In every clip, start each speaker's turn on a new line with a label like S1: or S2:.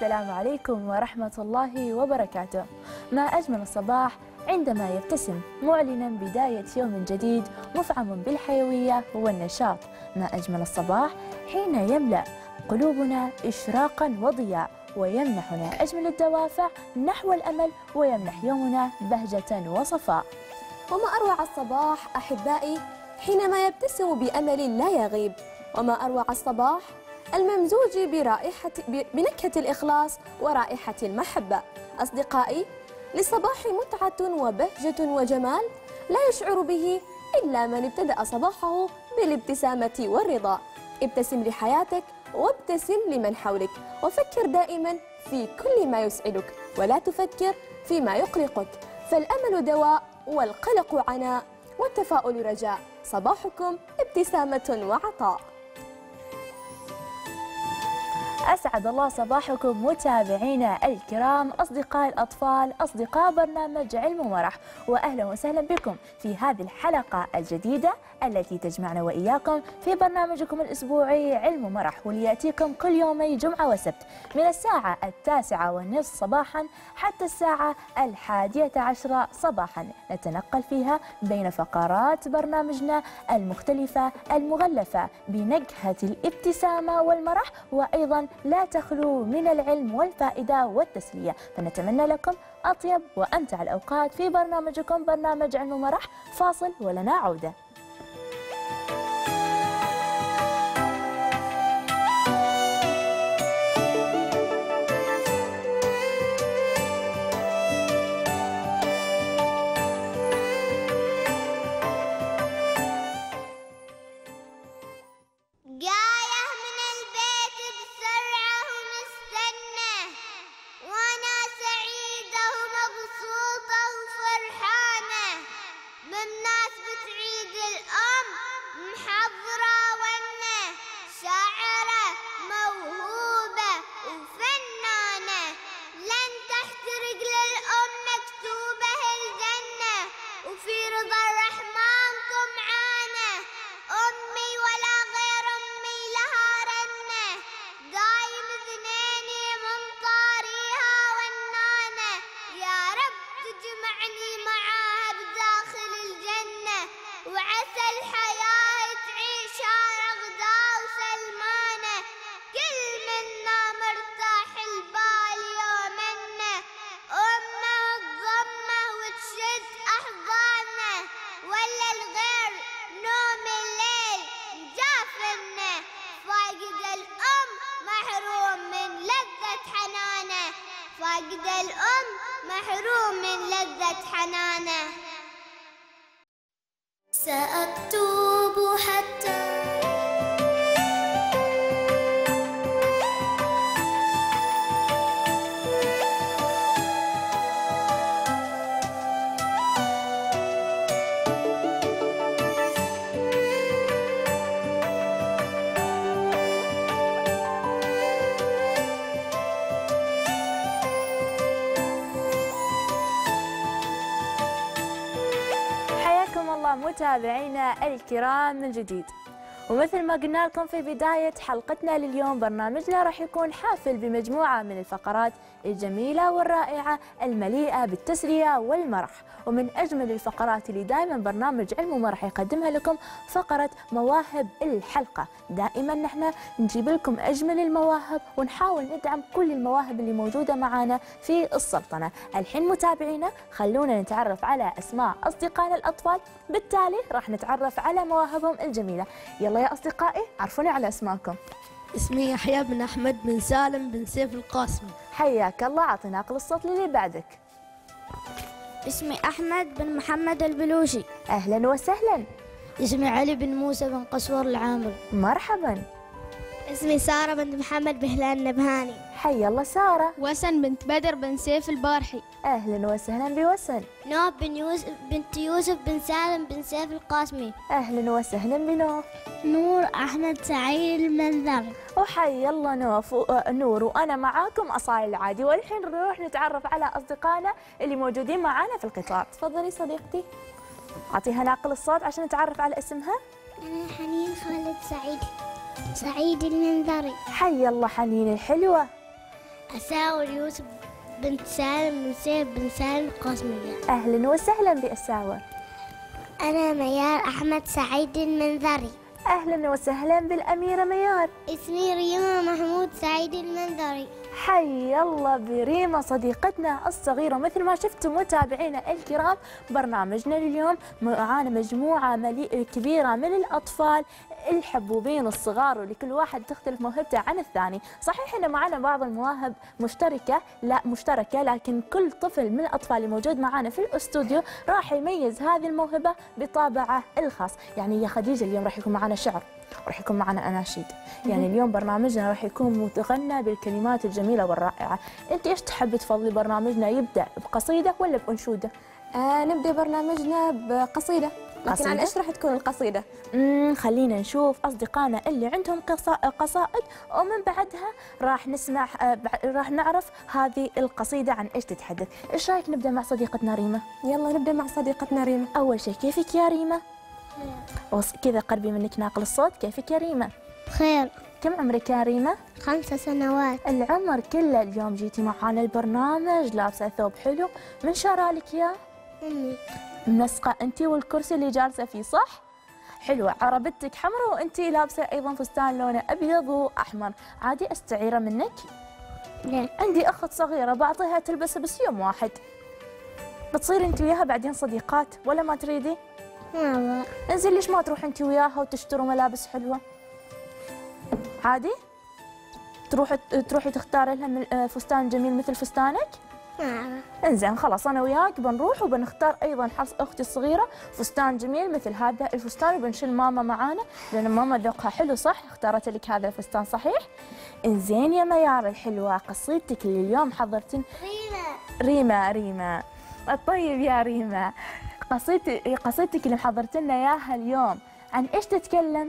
S1: السلام عليكم ورحمة الله وبركاته. ما أجمل الصباح عندما يبتسم معلنا بداية يوم جديد مفعم بالحيوية والنشاط. ما أجمل الصباح حين يملأ قلوبنا إشراقا وضياء ويمنحنا أجمل الدوافع نحو الأمل ويمنح يومنا بهجة وصفاء.
S2: وما أروع الصباح أحبائي حينما يبتسم بأمل لا يغيب. وما أروع الصباح الممزوج بنكهة الإخلاص ورائحة المحبة. أصدقائي، للصباح متعة وبهجة وجمال لا يشعر به إلا من ابتدأ صباحه بالابتسامة والرضا. ابتسم لحياتك وابتسم لمن حولك، وفكر دائما في كل ما يسعدك ولا تفكر فيما يقلقك، فالأمل دواء والقلق عناء والتفاؤل رجاء. صباحكم ابتسامة وعطاء.
S1: أسعد الله صباحكم متابعينا الكرام، أصدقاء الأطفال، أصدقاء برنامج علم ومرح، وأهلا وسهلا بكم في هذه الحلقة الجديدة التي تجمعنا وإياكم في برنامجكم الأسبوعي علم ومرح، واللي يأتيكم كل يومي جمعة وسبت من الساعة 9:30 صباحا حتى الساعة 11:10 صباحا، نتنقل فيها بين فقرات برنامجنا المختلفة المغلفة بنكهة الابتسامة والمرح، وأيضا لا تخلو من العلم والفائدة والتسلية. فنتمنى لكم أطيب وأمتع الأوقات في برنامجكم برنامج علم ومرح. فاصل ولنا عودة.
S3: فاقد الأم محروم من لذة حنانه. سأكتب حتى
S1: متابعينا الكرام من جديد، ومثل ما قلنا لكم في بداية حلقتنا لليوم، برنامجنا راح يكون حافل بمجموعة من الفقرات الجميلة والرائعة المليئة بالتسلية والمرح. ومن أجمل الفقرات اللي دائما برنامج علم ومرح يقدمها لكم فقرة مواهب الحلقة. دائما نحن نجيب لكم أجمل المواهب ونحاول ندعم كل المواهب اللي موجودة معنا في السلطنة. الحين متابعينا خلونا نتعرف على أسماء أصدقائنا الأطفال، بالتالي راح نتعرف على مواهبهم الجميلة. يلا يا أصدقائي عرفوني على أسماءكم.
S4: اسمي يحيى بن أحمد بن سالم بن سيف القاسمي.
S1: حياك الله، أعطينا ناقل الصوت للي بعدك.
S5: اسمي أحمد بن محمد البلوشي.
S1: أهلا وسهلا.
S5: اسمي علي بن موسى بن قسور العامر.
S1: مرحبا.
S5: اسمي سارة بنت محمد بهلال النبهاني.
S1: حي الله سارة.
S6: وسن بنت بدر بن سيف البارحي.
S1: أهلا وسهلا بوسن.
S5: نوف بنت يوسف بن سالم بن سيف القاسمي.
S1: أهلا وسهلا بنوف.
S5: نور أحمد سعيد المنذري.
S1: وحي الله نور، وأنا معاكم أصايل العادي. والحين نروح نتعرف على أصدقائنا اللي موجودين معانا في القطار. تفضلي صديقتي، أعطيها ناقل الصوت عشان نتعرف على اسمها.
S5: أنا حنين خالد سعيد المنذري.
S1: حي الله حنين الحلوة.
S5: أساور يوسف بنت سالم بن سيف بن سالم القاسمية.
S1: أهلا وسهلا بأساور.
S3: أنا ميار أحمد سعيد المنذري.
S1: أهلا وسهلا بالأميرة ميار.
S3: اسمي ريما محمود سعيد المنذري.
S1: حي الله بريمة صديقتنا الصغيرة. مثل ما شفتم متابعينا الكرام، برنامجنا اليوم معانا مجموعة كبيرة من الأطفال الحبوبين الصغار، ولكل واحد تختلف موهبته عن الثاني. صحيح ان معنا بعض المواهب مشتركة، لكن كل طفل من الأطفال اللي موجود معنا في الاستوديو راح يميز هذه الموهبة بطابعه الخاص. يعني يا خديجة اليوم راح يكون معنا شعر، راح يكون معنا أناشيد، يعني اليوم برنامجنا راح يكون متغنى بالكلمات الجميلة والرائعة. أنت إيش تحبي تفضلي برنامجنا يبدأ بقصيدة ولا بأنشودة؟
S2: نبدأ برنامجنا بقصيدة، لكن عن إيش راح تكون القصيدة؟
S1: خلينا نشوف أصدقائنا اللي عندهم قصائد، ومن بعدها راح نسمع راح نعرف هذه القصيدة عن إيش تتحدث. إيش رأيك نبدأ مع صديقتنا ريما؟
S2: يلا نبدأ مع صديقتنا ريما.
S1: أول شيء كيفك يا ريما؟ كذا قربي منك ناقل الصوت. كيفك يا ريما؟
S5: خير.
S1: كم عمرك يا ريما؟
S5: 5 سنوات.
S1: العمر كله. اليوم جيتي معانا البرنامج لابسة ثوب حلو، من شرالك يا؟
S5: أمي.
S1: منسقة أنت والكرسي اللي جالسة فيه، صح؟ حلوة. عربتك حمراء وأنت لابسة أيضا فستان لونه أبيض وأحمر. عادي أستعيره منك؟
S5: لا.
S1: عندي أخت صغيرة بعطيها تلبسه بس يوم واحد. بتصير أنت وياها بعدين صديقات ولا ما تريدي؟
S5: لا.
S1: انزين ليش ما تروح أنت وياها وتشتروا ملابس حلوة؟ عادي؟ تروحي تختاري لها فستان جميل مثل فستانك؟ انزين خلاص، انا وياك بنروح وبنختار ايضا حفص اختي الصغيره فستان جميل مثل هذا الفستان، وبنشيل ماما معانا لان ماما ذوقها حلو، صح؟ اختارت لك هذا الفستان، صحيح؟ انزين يا ميار الحلوه، قصيدتك اللي اليوم حضرتن ريما. طيب يا ريما، قصيدتك اللي محضرت لنا اياها اليوم عن ايش تتكلم؟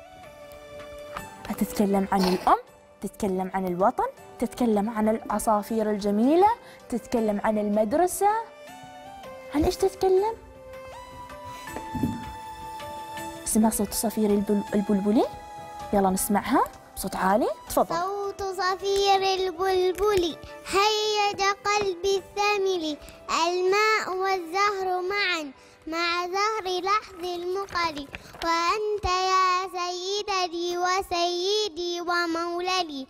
S1: تتكلم عن الام، تتكلم عن الوطن، تتكلم عن العصافير الجميلة، تتكلم عن المدرسة. عن إيش تتكلم؟ اسمها صوت صفير البلبلي. يلا نسمعها بصوت عالي، تفضل.
S3: صوت صفير البلبل هيج قلبي الثمل، الماء والزهر معا مع زهر لحظ المقل، وأنت يا سيدتي وسيدي ومولدي،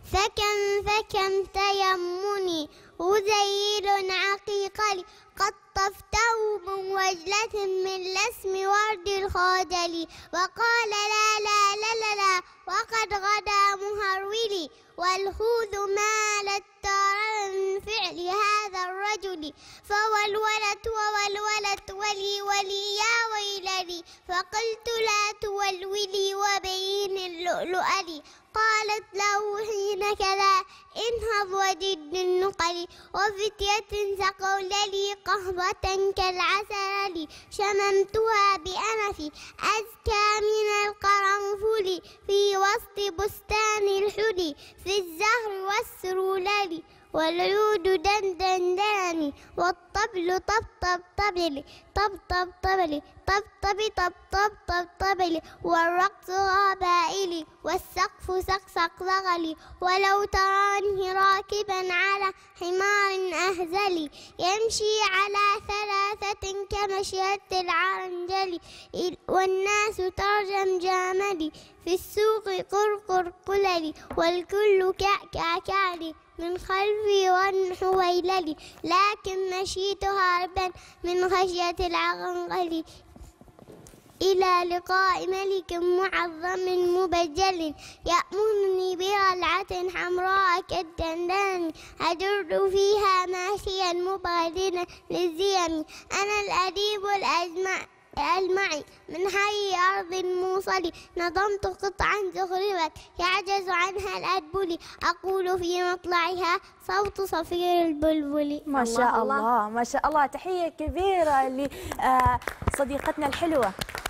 S3: فكم تيمني وزيل عقيقلي، قد طفته من وجلة من لسم ورد الخجل، وقال لا لا لا لا لا وقد غدا مهرولي، والخوذ مالت تارا من فعل هذا الرجل، فولولت وولولت ولي يا ويلني، فقلت لا تولولي وبين اللؤلؤ لي، قالت له حين كذا انهض وجد النقل، وفتية سقوا لي قهوة كالعسل، شممتها بأنفي أزكى من القرنفل، في وسط بستان الحلي في الزهر والسرولل، والعود دندناني والطبل طبطب طبلي طبطب طبلي طبطبي طبطب طبطبلي، والرقص غابائلي والسقف سقسق ضغلي، ولو تراني راكبا على حمار أهزلي، يمشي على 3 كمشية العنجل، والناس ترجم جاملي في السوق قرقر قللي، والكل كعكعكعلي من خلفي والحويللي، لكن مشيت هاربا من خشية العنقل، إلى لقاء ملك معظم مبجل، يأمرني برلعة حمراء كالدندان، أجر فيها ماشيا مبادلا للزيم، أنا الأديب المعي من حي أرض الموصل، نظمت قطعا زخرفت يعجز عنها الأدبل، أقول في مطلعها صوت صفير البلبل.
S1: ما شاء الله ما شاء الله، تحية كبيرة لصديقتنا الحلوة.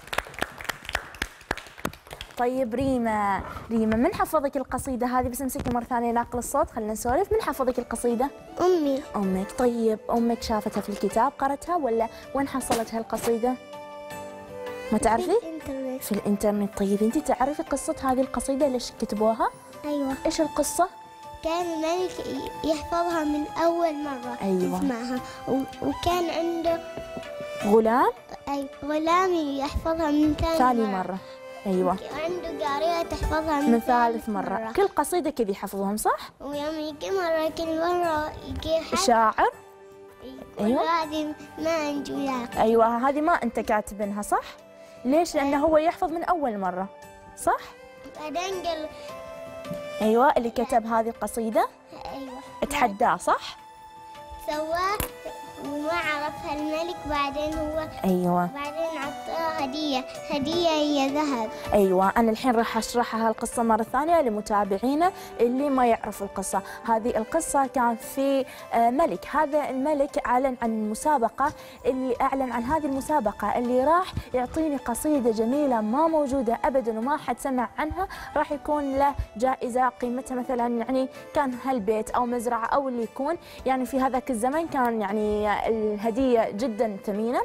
S1: طيب ريما من حفظك القصيدة هذه؟ بس امسكي مرة ثانية ناقل الصوت، خلينا نسولف. من حفظك القصيدة؟
S5: أمي.
S1: أمك. طيب أمك شافتها في الكتاب قرأتها ولا وين حصلتها القصيدة؟ ما تعرفي؟
S5: في الإنترنت.
S1: في الإنترنت. طيب أنت تعرفي قصة هذه القصيدة ليش كتبوها؟
S5: أيوة.
S1: إيش القصة؟
S3: كان الملك يحفظها من أول مرة
S1: أيوة.
S3: يسمعها، وكان عنده
S1: غلام
S3: غلام يحفظها من
S1: ثاني مرة. أيوة.
S3: وعنده جارية تحفظها
S1: من ثالث مرة. كل قصيدة كذا يحفظهم صح؟
S3: ويوم يجي مرة كل مرة يجي حد
S1: شاعر. أيوة.
S3: وهذه ما عنده ياقي.
S1: أيوة هذه ما أنت كاتبينها صح؟ ليش؟ لأنه هو يحفظ من أول مرة صح؟
S3: بعدين قال
S1: أيوة اللي كتب هذه القصيدة
S3: أيوة
S1: اتحداه صح؟
S3: سواه وما عرفها الملك، بعدين هو
S1: أيوة.
S3: بعدين عطاه هدية هي ذهب.
S1: أيوة أنا الحين راح أشرحها القصة مرة ثانية لمتابعينا اللي ما يعرفوا القصة. هذه القصة كان في ملك، هذا الملك أعلن عن مسابقة، اللي أعلن عن هذه المسابقة اللي راح يعطيني قصيدة جميلة ما موجودة أبدا وما حد سمع عنها، راح يكون له جائزة قيمتها مثلا يعني كان هالبيت أو مزرعة أو اللي يكون، يعني في هذاك الزمن كان يعني الهدية جدا ثمينة.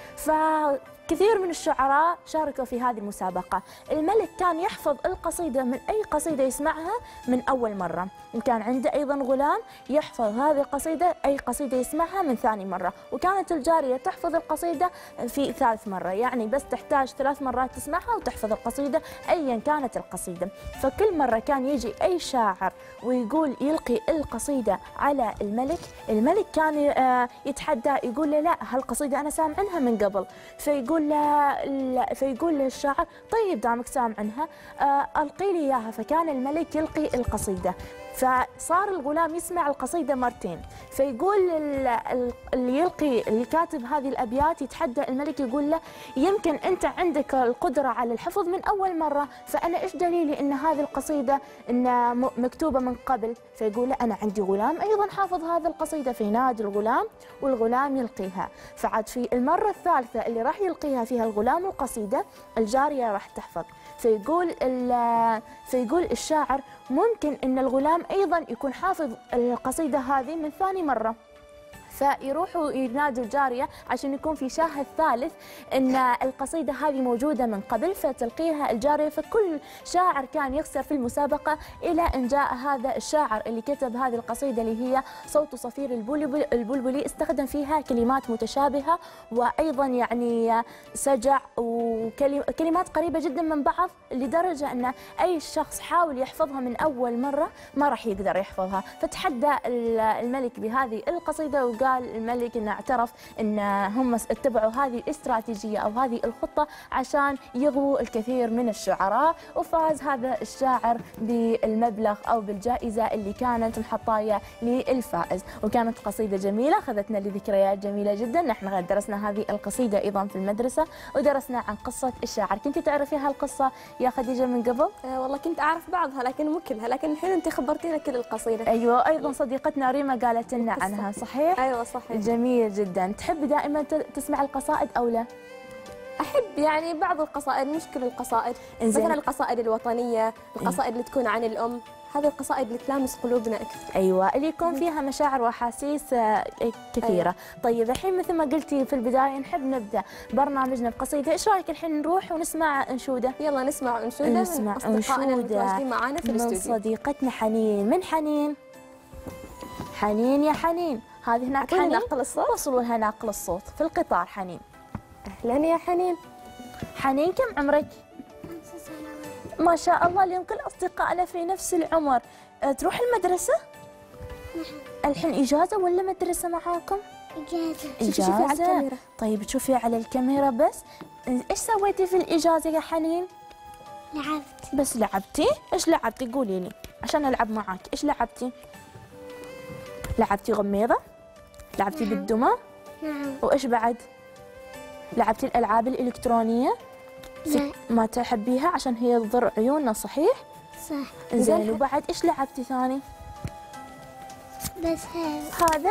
S1: فكثير من الشعراء شاركوا في هذه المسابقة. الملك كان يحفظ القصيدة من أي قصيدة يسمعها من أول مرة، وكان عنده أيضا غلام يحفظ هذه القصيدة أي قصيدة يسمعها من ثاني مرة، وكانت الجارية تحفظ القصيدة في ثالث مرة، يعني بس تحتاج 3 مرات تسمعها وتحفظ القصيدة أيا كانت القصيدة. فكل مرة كان يجي أي شاعر ويقول يلقي القصيدة على الملك، الملك كان يتحدى يقول له لا هالقصيدة أنا سامع عنها من قبل، فيقول للشاعر طيب دامك سامع عنها ألقي لي إياها. فكان الملك يلقي القصيدة، فصار الغلام يسمع القصيدة مرتين، فيقول اللي كاتب هذه الأبيات يتحدى الملك يقول له يمكن أنت عندك القدرة على الحفظ من أول مرة، فأنا إيش دليلي أن هذه القصيدة إن مكتوبة من قبل؟ فيقول له أنا عندي غلام أيضا حافظ هذه القصيدة. فينادي الغلام والغلام يلقيها. فعاد في المرة الثالثة اللي راح يلقيها فيها الغلام القصيدة، الجارية راح تحفظ. فيقول الشاعر ممكن أن الغلام أيضا يكون حافظ القصيدة هذه من ثاني مرة، فيروحوا ينادوا الجارية عشان يكون في شاهد ثالث أن القصيدة هذه موجودة من قبل، فتلقيها الجارية. فكل شاعر كان يخسر في المسابقة إلى أن جاء هذا الشاعر اللي كتب هذه القصيدة اللي هي صوت صفير البلبلي، استخدم فيها كلمات متشابهة وأيضا يعني سجع وكلمات قريبة جدا من بعض، لدرجة أن أي شخص حاول يحفظها من أول مرة ما راح يقدر يحفظها. فتحدى الملك بهذه القصيدة، وقال الملك انه اعترف ان هم اتبعوا هذه الاستراتيجيه او هذه الخطه عشان يغووا الكثير من الشعراء، وفاز هذا الشاعر بالمبلغ او بالجائزه اللي كانت محطايه للفائز. وكانت قصيده جميله اخذتنا لذكريات جميله جدا. نحن درسنا هذه القصيده ايضا في المدرسه، ودرسنا عن قصه الشاعر. كنتي تعرفي هالقصه يا خديجه من قبل؟
S2: والله كنت اعرف بعضها لكن مو كلها، لكن الحين انت خبرتينا كل القصيده.
S1: ايوه ايضا صديقتنا ريما قالت لنا عنها. صحيح؟
S2: ايوه صحيح.
S1: جميل جدا. تحب دائما تسمع القصائد او لا؟
S2: احب يعني بعض القصائد مش كل القصائد. مثلا القصائد الوطنيه، القصائد اللي تكون عن الام، هذه القصائد اللي تلامس قلوبنا اكثر.
S1: ايوه اللي يكون فيها مشاعر واحاسيس كثيره. أيوة. طيب الحين مثل ما قلتي في البدايه نحب نبدا برنامجنا بقصيده، ايش رايك الحين نروح ونسمع انشوده؟
S2: يلا نسمع انشوده من اصدقائنا المتواجدين معنا في الاستوديو.
S1: من صديقتنا حنين. من حنين؟ حنين يا حنين. هذه هناك حنين
S2: ناقل الصوت.
S1: وصلوا لها ناقل الصوت في القطار. حنين
S2: اهلا يا حنين.
S1: حنين كم عمرك؟
S3: 5 سنوات.
S1: ما شاء الله اليوم كل اصدقائنا في نفس العمر. تروح المدرسه؟ الحين اجازه ولا مدرسه معاكم؟
S3: إجازة.
S2: شوفي على الكاميرا.
S1: طيب تشوفي على الكاميرا بس. ايش سويتي في الاجازه يا حنين؟
S3: لعبت.
S1: بس لعبتي؟ ايش لعبتي قولي لي عشان العب معاك. ايش لعبتي؟ لعبتي غميضه؟ لعبتي بالدمى؟
S3: نعم.
S1: وايش بعد؟ لعبتي الالعاب الالكترونيه؟
S3: لا.
S1: ما تحبيها عشان هي تضر عيوننا صحيح؟
S3: صح.
S1: زين وبعد ايش لعبتي ثاني؟
S3: بس
S1: هذا؟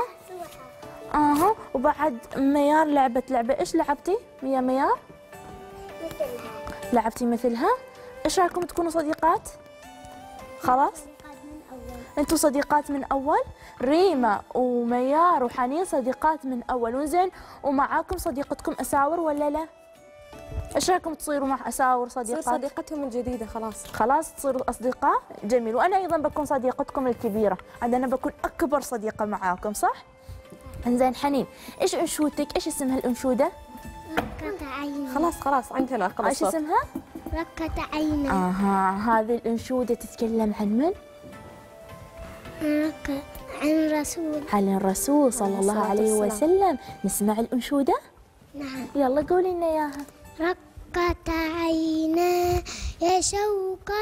S1: وبعد ميار لعبت لعبه، ايش لعبتي يا ميار؟
S3: مثلها.
S1: لعبتي مثلها؟ ايش رايكم تكونوا صديقات؟ خلاص؟ انتوا صديقات من اول؟ ريما وميار وحنين صديقات من اول. وزين ومعاكم صديقتكم اساور ولا لا؟ ايش رايكم تصيروا مع اساور
S2: تصير
S1: صديقات؟
S2: صديقتهم الجديدة خلاص.
S1: خلاص تصيروا اصدقاء؟ جميل. وانا ايضا بكون صديقتكم الكبيره، انا بكون اكبر صديقه معاكم، صح؟ انزين حنين، ايش انشودتك؟ ايش اسمها الانشوده؟
S3: ركة عيني.
S2: خلاص عندنا خلاص.
S1: ايش اسمها؟
S3: ركة عيني.
S1: هذه الانشوده تتكلم عن من؟
S3: ركة عن رسول.
S1: عن الرسول صلى الله عليه وسلم. نسمع الانشوده؟
S3: نعم.
S1: يلا قولي لنا اياها.
S3: رقت عينا يا شوقا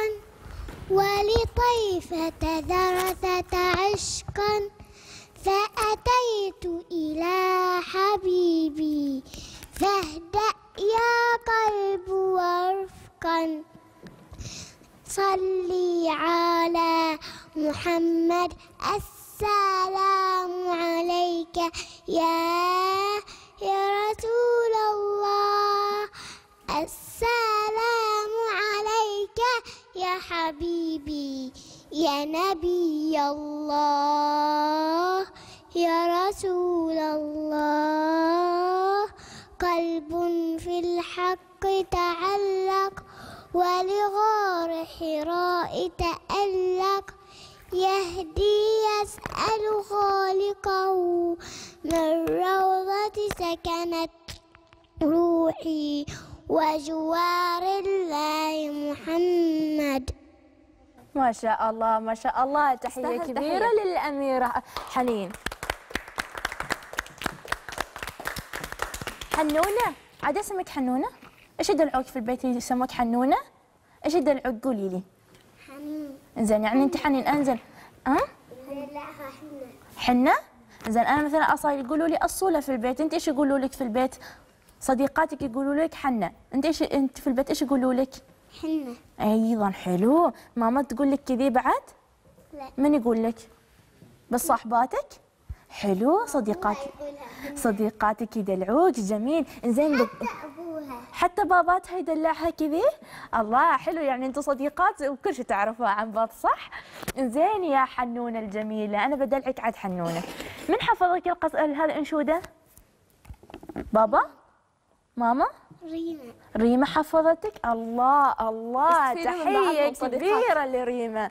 S3: ولطيفة ذرثة عشقا فأتيت إلى حبيبي فاهدأ يا قلب وارفقا صلي على محمد السلام عليك يا رسول الله السلام عليك يا حبيبي يا نبي الله يا رسول الله قلب في الحق تعلق ولغار حراء تألق يهدي يسأل خالقه من روضة سكنت روحي وجوار الله محمد.
S1: ما شاء الله ما شاء الله، تحية كبيرة للأميرة حنين. حنونة، عاد اسمك حنونة؟ ايش يدلعوك في البيت يسموك حنونة؟ ايش يدلعوك قولي لي؟
S3: حنين.
S1: انزين يعني انت حنين. انزين
S3: دلعها حنة.
S1: حنة؟ انزين انا مثلا اصايل يقولوا لي اصولة في البيت، انت ايش يقولوا لك في البيت؟ صديقاتك يقولوا لك حنة، انت ايش انت في البيت ايش يقولوا لك؟
S3: حنة.
S1: ايضا حلو. ماما تقول لك كذي بعد؟
S3: لا.
S1: من يقول لك؟ بس صاحباتك؟ حلو. صديقاتك يدلعوك. جميل. انزين
S3: أبوها.
S1: حتى باباتها يدلعها كذي؟ الله حلو، يعني انتم صديقات وكل شيء تعرفوها عن بعض، صح؟ انزين يا حنونة الجميلة، انا بدلعك عاد حنونة. من حفظك هذه الانشودة؟ بابا؟ ماما؟ ريما حفظتك؟ الله الله، تحية كبيرة لريما.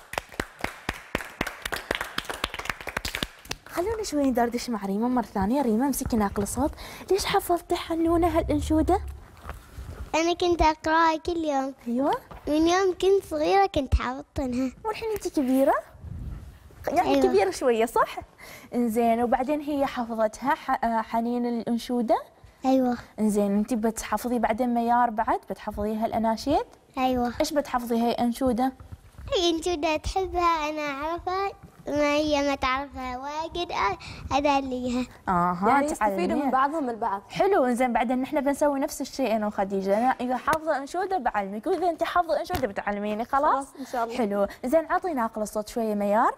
S1: خلونا شوي ندردش مع ريما مرة ثانية. ريما امسكي ناقل صوت، ليش حفظتي حنونة هالانشودة؟
S3: أنا كنت أقرأها كل يوم.
S1: ايوه؟
S3: من يوم كنت صغيرة كنت حافظتها.
S1: والحين انت كبيرة؟ يعني
S3: أيوة.
S1: كبيرة شوية صح؟ انزين وبعدين هي حفظتها حنين الانشودة؟
S3: أيوة.
S1: انزين انت بتحفظي بعدين ميار بعد بتحفظيها الاناشيد؟
S3: أيوة.
S1: ايش بتحفظي هي انشودة؟
S3: هي أنشودة تحبها أنا أعرفها، ما هي ما تعرفها واجد أدليها.
S2: يعني يستفيدوا من بعضهم البعض.
S1: حلو. انزين بعدين نحن بنسوي نفس الشيء انا وخديجة، انا اذا حافظة انشودة بعلمك واذا انت حافظة انشودة بتعلميني. خلاص
S2: ان شاء الله.
S1: حلو. انزين اعطينا ناقل الصوت شوية.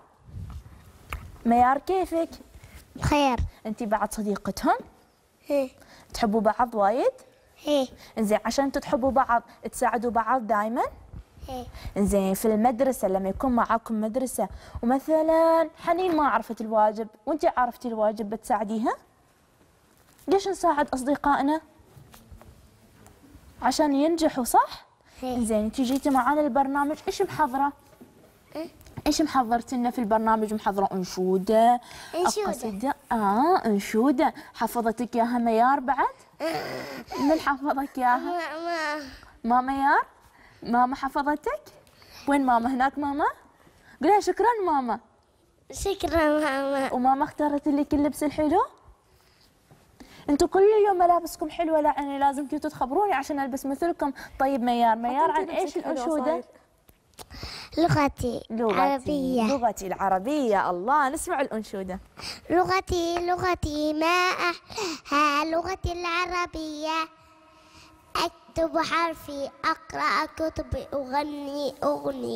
S1: ميار كيفك؟
S3: بخير.
S1: انت بعد صديقتهم؟
S3: هي.
S1: تحبوا بعض وايد؟
S3: هي.
S1: انزين عشان تحبوا بعض تساعدوا بعض دائما؟
S3: هي.
S1: انزين في المدرسة لما يكون معاكم مدرسة ومثلا حنين ما عرفت الواجب وانت عرفتي الواجب بتساعديها؟ ليش نساعد اصدقائنا؟ عشان ينجحوا، صح؟ انزين انت جيتي معانا البرنامج، ايش محضرة؟ ايش محضرت لنا في البرنامج؟ محضرة انشودة، قصيدة. انشودة. حفظتك اياها ميار بعد؟ من حفظك اياها؟ ماما ميار؟ ماما حفظتك؟ وين ماما؟ هناك ماما؟ قولها شكرا ماما.
S3: شكرا ماما.
S1: وماما اختارت لك اللبس الحلو؟ انتوا كل يوم ملابسكم حلوه، لا يعني لازم كنتوا تخبروني عشان البس مثلكم. طيب ميار عن ايش الانشوده؟
S3: لغتي العربية.
S1: لغتي العربية. الله، نسمع الأنشودة.
S3: لغتي ما أحلاها لغتي العربية، أكتب حرفي أقرأ كتبي أغني أغنية،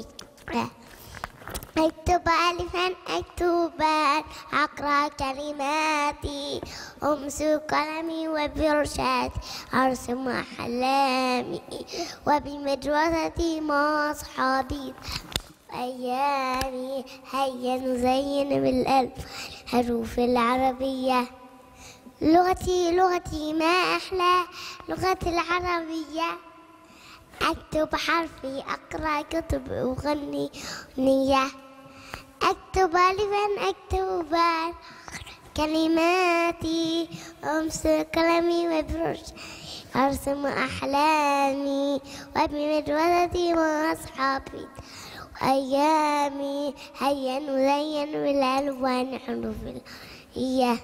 S3: أكتب ألفا أكتب باء أقرأ كلماتي، أمسك قلمي وبرشاتي أرسم أحلامي، وبمدرستي مع أصحابي أيامي، هيا نزين بالألف حروف العربية، لغتي ما أحلى لغتي العربية. أكتب حرفي، أقرأ كتب، أغني أغنية. أكتب ألفا، أكتب باء، كلماتي، أمسك قلمي وبرش، أرسم أحلامي، وأبني مدرستي مع أصحابي وأيامي. هيا نزين بالألوان حروف هي.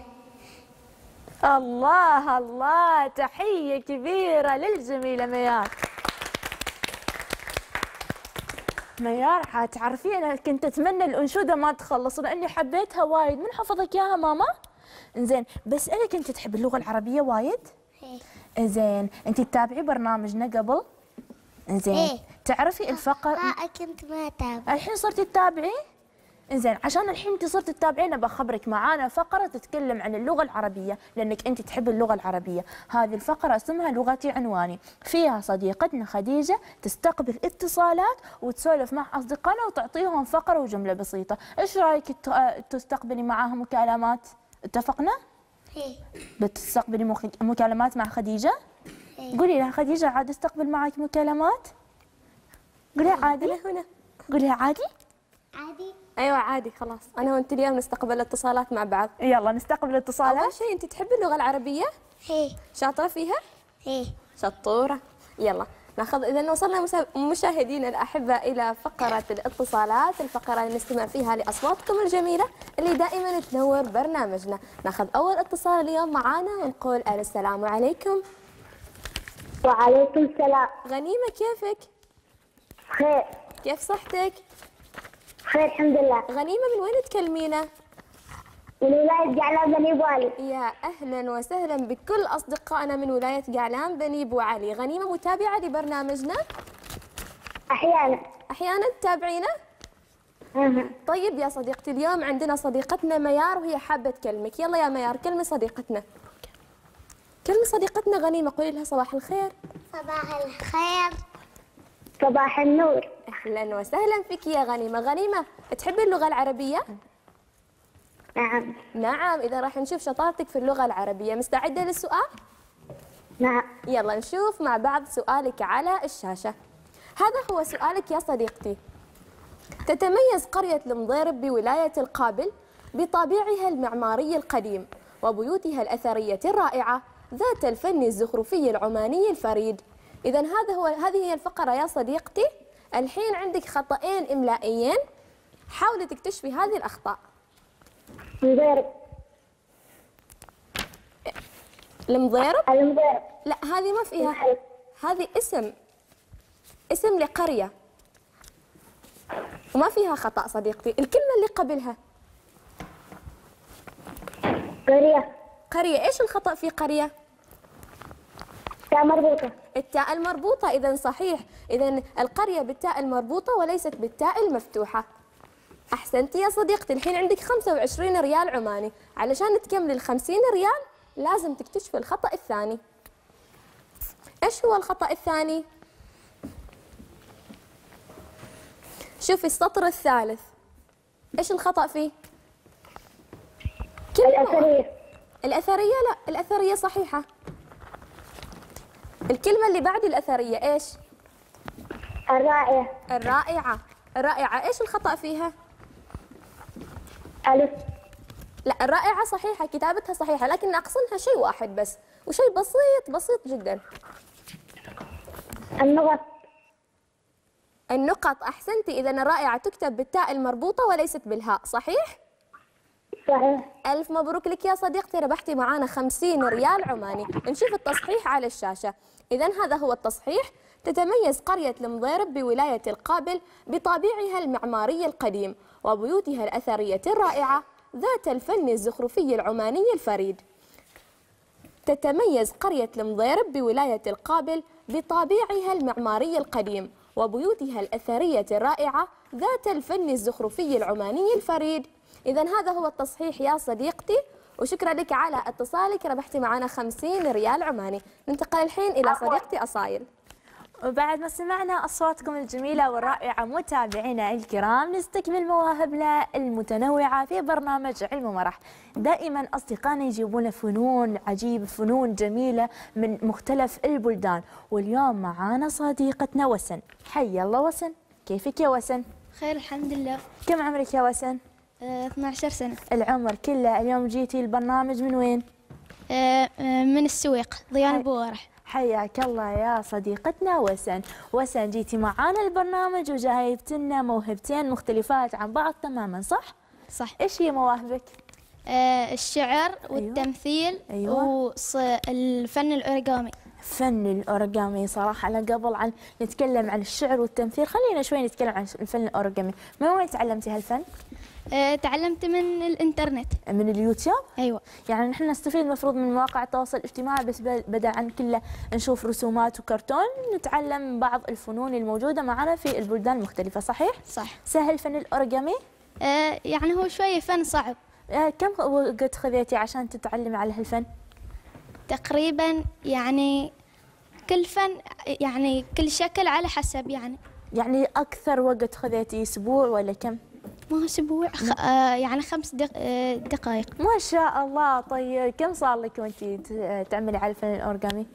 S1: الله الله، تحية كبيرة للجميلة ميار. ميار حتعرفي أنا كنت أتمنى الأنشودة ما تخلص لأني حبيتها وايد. من حفظك إياها ماما؟ إنزين، بس أنا كنت تحب اللغة العربية وايد؟ إنزين، أنت تتابعي برنامجنا قبل؟ إنزين، تعرفي الفقر؟
S3: كنت ما أتابع.
S1: الحين صرتي تتابعي؟ إنزين، عشان الحين انت صرتي تتابعينا بخبرك معانا فقرة تتكلم عن اللغة العربية لأنك انت تحب اللغة العربية. هذه الفقرة اسمها لغتي عنواني، فيها صديقتنا خديجة تستقبل اتصالات وتسولف مع أصدقائنا وتعطيهم فقرة وجملة بسيطة. إيش رأيك تستقبلي معاهم مكالمات؟ اتفقنا؟ بتستقبلي مكالمات مع خديجة؟ قولي لها خديجة عاد استقبل معك مكالمات؟ قوليها عادي.
S2: هنا
S1: قوليها عادي؟
S3: عادي.
S2: ايوه عادي خلاص. انا وانت اليوم نستقبل اتصالات مع بعض.
S1: يلا نستقبل اتصالات.
S2: اول شيء انت تحبي اللغه العربيه؟ شاطره فيها؟ شطوره. يلا ناخذ. اذا وصلنا مشاهدينا الاحباء الى فقره الاتصالات، الفقره اللي نستمع فيها لاصواتكم الجميله اللي دائما تنور برنامجنا. ناخذ اول اتصال اليوم معانا ونقول السلام عليكم.
S3: وعليكم السلام.
S2: غنيمه كيفك؟
S3: خير.
S2: كيف صحتك؟
S3: خير الحمد لله.
S2: غنيمه من وين تكلمينا؟
S3: من ولاية جعلان بني بوعلي.
S2: يا أهلا وسهلا بكل أصدقائنا من ولاية جعلان بني بوعلي. غنيمة متابعة لبرنامجنا؟ أحيانا تتابعينا؟ طيب يا صديقتي، اليوم عندنا صديقتنا ميار وهي حابة تكلمك. يلا يا ميار كلمي صديقتنا. كلمي صديقتنا غنيمة، قولي لها صباح الخير.
S3: صباح الخير. صباح النور.
S2: أهلا وسهلا فيك يا غنيمة. غنيمة تحبي اللغة العربية؟
S3: نعم.
S2: نعم، إذا راح نشوف شطارتك في اللغة العربية. مستعدة للسؤال؟
S3: نعم.
S2: يلا نشوف مع بعض سؤالك على الشاشة. هذا هو سؤالك يا صديقتي. تتميز قرية المضيرب بولاية القابل بطابعها المعماري القديم وبيوتها الأثرية الرائعة ذات الفن الزخرفي العماني الفريد. إذا هذه هي الفقرة يا صديقتي. الحين عندك خطأين إملائيين، حاولي تكتشفي هذه الأخطاء.
S3: المضيرب.
S2: المضيرب؟
S3: المضيرب.
S2: لا هذه ما فيها، هذه اسم لقرية وما فيها خطأ صديقتي. الكلمة اللي قبلها قرية. ايش الخطأ في قرية؟
S3: تاء مربوطة.
S2: التاء المربوطة. إذا صحيح. إذا القرية بالتاء المربوطة وليست بالتاء المفتوحة. أحسنتي يا صديقتي. الحين عندك 25 ريال عماني. علشان تكملي ال50 ريال لازم تكتشفي الخطأ الثاني. ايش هو الخطأ الثاني؟ شوفي السطر الثالث، ايش الخطأ فيه؟
S3: الأثرية.
S2: الأثرية؟ لا، الأثرية صحيحة. الكلمة اللي بعد الأثرية ايش؟
S3: الرائعة.
S2: الرائعة ايش الخطأ فيها؟
S3: ألف.
S2: لا، الرائعة صحيحة، كتابتها صحيحة، لكن ناقصنها شيء واحد بس، وشيء بسيط جدا. النقط. أحسنتي. إذا الرائعة تكتب بالتاء المربوطة وليست بالهاء، صحيح؟
S3: صحيح.
S2: ألف مبروك لك يا صديقتي، ربحتي معانا 50 ريال عماني. نشوف التصحيح على الشاشة. إذا هذا هو التصحيح. تتميز قرية المضيرب بولاية القابل بطابعها المعماري القديم وبيوتها الأثرية الرائعة ذات الفن الزخرفي العماني الفريد. تتميز قرية المضيرب بولاية القابل بطابعها المعماري القديم وبيوتها الأثرية الرائعة ذات الفن الزخرفي العماني الفريد. إذا هذا هو التصحيح يا صديقتي، وشكرا لك على اتصالك، ربحتي معنا 50 ريال عماني. ننتقل الحين إلى صديقتي أصايل.
S1: وبعد ما سمعنا أصواتكم الجميلة والرائعة متابعينا الكرام، نستكمل مواهبنا المتنوعة في برنامج علم ومرح. دائما أصدقائنا يجيبون فنون عجيبة، فنون جميلة من مختلف البلدان. واليوم معانا صديقتنا وسن. حيا الله وسن، كيفك يا وسن؟
S6: خير الحمد لله.
S1: كم عمرك يا وسن؟
S6: 12 سنة.
S1: العمر كله. اليوم جيتي البرنامج من وين؟
S6: من السويق، ضيان بوارح.
S1: حياك الله يا صديقتنا وسن. وسن جيتي معانا البرنامج وجايبت لنا موهبتين مختلفات عن بعض تماما، صح؟
S6: صح.
S1: ايش هي مواهبك؟
S6: الشعر والتمثيل.
S1: أيوة.
S6: والفن الأوريغامي.
S1: فن الأوريغامي. صراحة أنا قبل عن نتكلم عن الشعر والتمثيل خلينا شوي نتكلم عن الفن الأوريغامي. من وين تعلمتي هالفن؟
S6: تعلمت من الإنترنت.
S1: من اليوتيوب؟
S6: أيوة.
S1: يعني نحن نستفيد المفروض من مواقع التواصل الاجتماعي، بس بدل عن كله نشوف رسومات وكرتون نتعلم بعض الفنون الموجودة معنا في البلدان المختلفة، صحيح؟
S6: صح.
S1: سهل فن الأوريغامي؟
S6: يعني هو شوية فن صعب.
S1: كم وقت خذيتي عشان تتعلمي على هالفن؟
S6: تقريبا يعني كل فن، يعني كل شكل على حسب
S1: يعني أكثر وقت خذيتي أسبوع ولا كم؟
S6: ما أسبوع يعني 5 دقائق.
S1: ما شاء الله. طيب كم صار لك وانتي تعملي على الفن الأوريغامي؟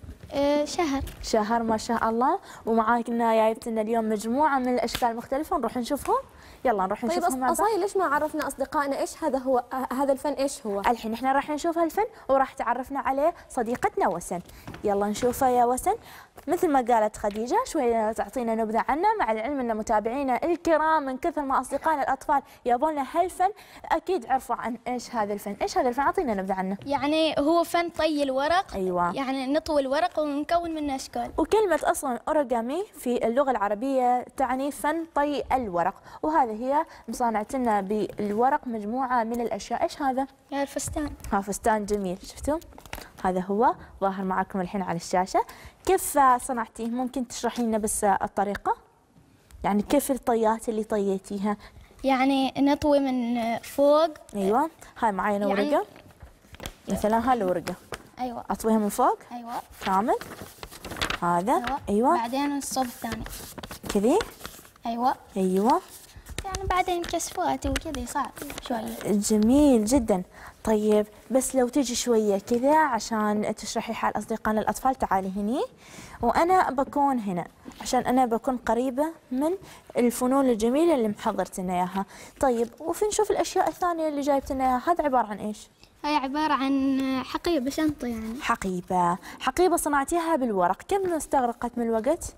S1: شهر ما شاء الله. ومعاكنا جايبت لنا اليوم مجموعة من الأشكال المختلفة، نروح نشوفهم. يلا نروح نشوفهم.
S2: طيب أصايل ليش ما عرفنا أصدقائنا إيش هذا هو هذا الفن إيش هو؟
S1: الحين احنا راح نشوف هالفن وراح تعرفنا عليه صديقتنا وسن. يلا نشوفه يا وسن. مثل ما قالت خديجة شوية تعطينا نبذة عنه، مع العلم أن متابعينا الكرام من كثر ما أصدقائنا الأطفال يبون هالفن أكيد عرفوا عن إيش هذا الفن. إيش هذا الفن؟ أعطينا نبذة عنه.
S6: يعني هو فن طي الورق.
S1: أيوة.
S6: يعني نطوي الورق ونكون منه أشكال.
S1: وكلمة أصلا أوريغامي في اللغة العربية تعني فن طي الورق، وهذا هي مصانعة لنا بالورق مجموعة من الأشياء. إيش هذا؟
S6: الفستان.
S1: فستان جميل، شفتوا؟ هذا هو ظاهر معكم الحين على الشاشة. كيف صنعتيه؟ ممكن تشرحي لنا بس الطريقة؟ يعني كيف الطيات اللي طيتيها؟
S6: يعني نطوي من فوق.
S1: أيوة. هاي معايا ورقة يعني مثلا، هاي الورقة.
S6: أيوة.
S1: أطويها من فوق.
S6: أيوة.
S1: كامل. هذا.
S6: أيوة.
S1: أيوة.
S6: بعدين الصوب الثاني
S1: كذي.
S6: أيوة.
S1: أيوة.
S6: يعني بعدين كسفات وكذا صعب شوية.
S1: جميل جدا. طيب بس لو تيجي شوية كذا عشان تشرحي حال أصدقائنا الأطفال. تعالي هني وأنا بكون هنا عشان أنا بكون قريبة من الفنون الجميلة اللي محضرت لنا إياها. طيب وفي نشوف الأشياء الثانية اللي جايبت لنا إياها. هذا عبارة عن إيش؟
S6: هي عبارة عن حقيبة، شنطة يعني.
S1: حقيبة صنعتيها بالورق. كم استغرقت من الوقت؟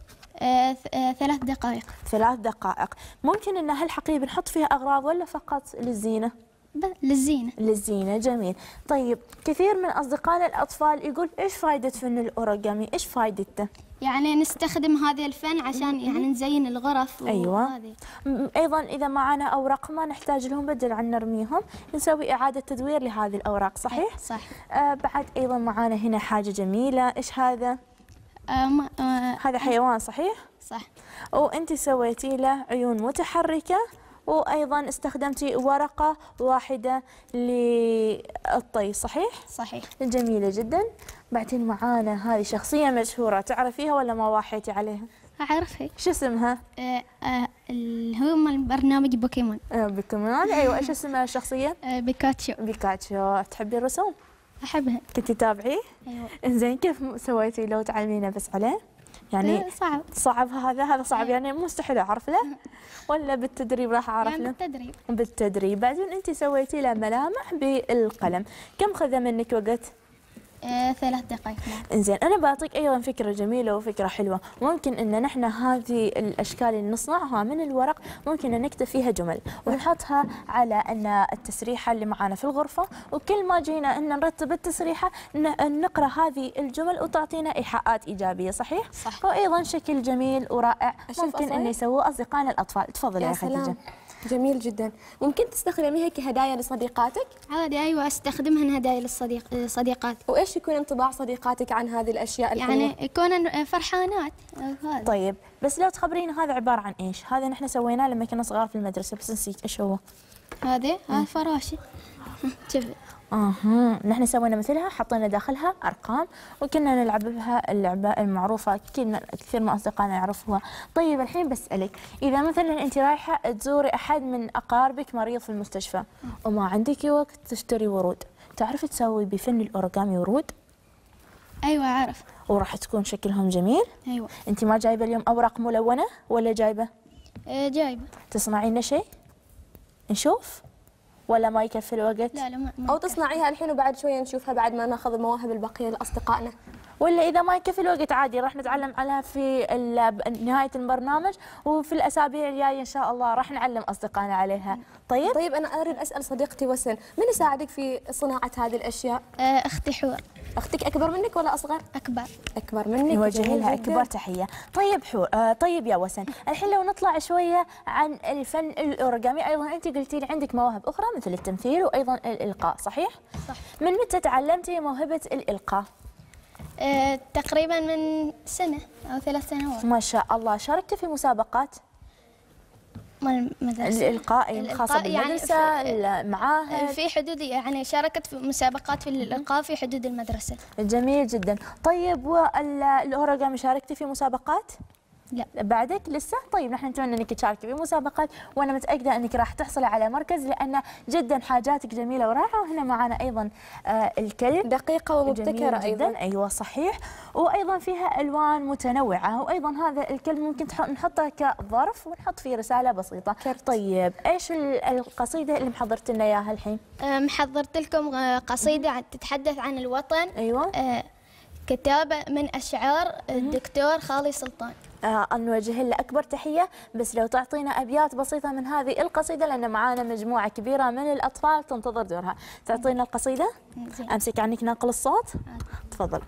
S6: 3 دقائق.
S1: 3 دقائق. ممكن أن هالحقيبة نحط فيها أغراض ولا فقط للزينة؟ للزينة. جميل. طيب كثير من أصدقائنا الأطفال يقول إيش فائدة فن الأوريغامي؟ إيش فائدته؟
S6: يعني نستخدم هذا الفن عشان يعني نزين الغرف.
S1: أيوة. أيضا إذا معنا أوراق ما نحتاج لهم، بدل عن نرميهم نسوي إعادة تدوير لهذه الأوراق، صحيح؟
S6: صح.
S1: بعد أيضا معنا هنا حاجة جميلة. إيش هذا؟ هذا حيوان، صحيح؟
S6: صح.
S1: وأنت سويتي له عيون متحركة، وأيضا استخدمتي ورقة واحدة للطي، صحيح؟
S6: صحيح.
S1: جميلة جدا. بعدين معانا هذه شخصية مشهورة، تعرفيها ولا ما واحيتي عليها؟
S6: أعرفها.
S1: شو اسمها؟
S6: هو من برنامج بوكيمون.
S1: بوكيمون. أيوة. إيش اسم الشخصية؟
S6: بيكاتشو.
S1: تحبي الرسوم؟
S6: أحبها.
S1: كنتي تتابعيه؟
S6: أيوة.
S1: إنزين كيف سويتي لو تعلمينا بس عليه؟ يعني صعب هذا صعب. يعني مستحيل أعرف له ولا بالتدريب راح أعرف له؟
S6: يعني
S1: بالتدريب. بعدين أنت سويتي له ملامح بالقلم. كم خذ منك وقت؟
S6: 3 دقائق.
S1: إنزين أنا بعطيك أيضا فكرة جميلة وفكرة حلوة. ممكن إن نحن هذه الأشكال اللي نصنعها من الورق ممكن أن نكتب فيها جمل ونحطها على أن التسريحة اللي معانا في الغرفة، وكل ما جينا أن نرتب التسريحة نقرأ هذه الجمل وتعطينا إيحاءات إيجابية، صحيح؟
S6: صح.
S1: وأيضا شكل جميل ورائع ممكن أن يسووه أصدقائنا الأطفال. تفضلي يا خديجة.
S2: جميل جدا. ممكن تستخدميها كهدايا لصديقاتك؟
S6: عادي. أيوة. أستخدمها هدايا للصديقات.
S2: وإيش إيش يكون انطباع صديقاتك عن هذه الأشياء الحلوة؟
S6: يعني يكونن فرحانات. هذا.
S1: طيب بس لو تخبرينا هذا عبارة عن إيش؟ هذا نحن سويناه لما كنا صغار في المدرسة بس نسيت إيش هو.
S6: هذا فراشة. شوف.
S1: نحن سوينا مثلها، حطينا داخلها أرقام وكنا نلعب بها اللعبة المعروفة كثير من أصدقائنا يعرفوها. طيب الحين بسألك، إذا مثلا أنت رايحة تزوري أحد من أقاربك مريض في المستشفى وما عندك وقت تشتري ورود، تعرفي تسوي بفن الأوريجامي ورود؟
S6: أيوة أعرف.
S1: وراح تكون شكلهم جميل؟
S6: أيوة.
S1: أنت ما جايبة اليوم أوراق ملونة ولا جايبة؟
S6: جايبة.
S1: تصنعين لنا شيء؟ نشوف؟ ولا ما يكفي الوقت؟
S6: لا ما
S2: أو تصنعيها الحين وبعد شوية نشوفها بعد ما ناخذ المواهب الباقية لأصدقائنا.
S1: ولا إذا ما يكفي الوقت عادي راح نتعلم عليها في نهاية البرنامج، وفي الأسابيع الجاية إن شاء الله راح نعلم أصدقائنا عليها. طيب
S2: أنا أريد أسأل صديقتي وسن، من يساعدك في صناعة هذه الأشياء؟
S6: أختي حور.
S2: أختك أكبر منك ولا أصغر؟
S6: أكبر.
S2: أكبر منك.
S1: نوجه لها أكبر تحية. طيب حور، طيب يا وسن، الحين لو نطلع شوية عن الفن الأوريجامي، أيضا أنت قلتي لي عندك مواهب أخرى مثل التمثيل وأيضا الإلقاء، صحيح؟
S6: صح.
S1: من متى تعلمتي موهبة الإلقاء؟
S6: تقريبا من سنة أو 3 سنوات.
S1: ما شاء الله. شاركتي في مسابقات؟
S6: مال المدرسة.
S1: الإلقاء الخاصة بالمدرسة، المعاهد؟
S6: في حدود، يعني شاركت في مسابقات في الإلقاء في حدود المدرسة.
S1: جميل جدا. طيب والأوريجامي شاركتي في مسابقات؟
S6: لا.
S1: بعدك لسه؟ طيب نحن نتمنى انك تشاركي في مسابقات، وانا متاكده انك راح تحصلي على مركز، لان جدا حاجاتك جميله ورائعه. وهنا معنا ايضا الكلب
S2: دقيقه ومبتكره ايضا.
S1: ايوه صحيح، وايضا فيها الوان متنوعه، وايضا هذا الكلب ممكن نحطه كظرف ونحط فيه رساله بسيطه. طيب ايش القصيده اللي محضرت لنا اياها الحين؟
S6: محضرت لكم قصيده تتحدث عن الوطن.
S1: ايوه.
S6: كتابه من اشعار الدكتور خالي سلطان.
S1: نوجه له أكبر تحية، بس لو تعطينا أبيات بسيطة من هذه القصيدة، لأن معانا مجموعة كبيرة من الأطفال تنتظر دورها. تعطينا القصيدة؟ أمسك عنك ناقل الصوت. تفضل.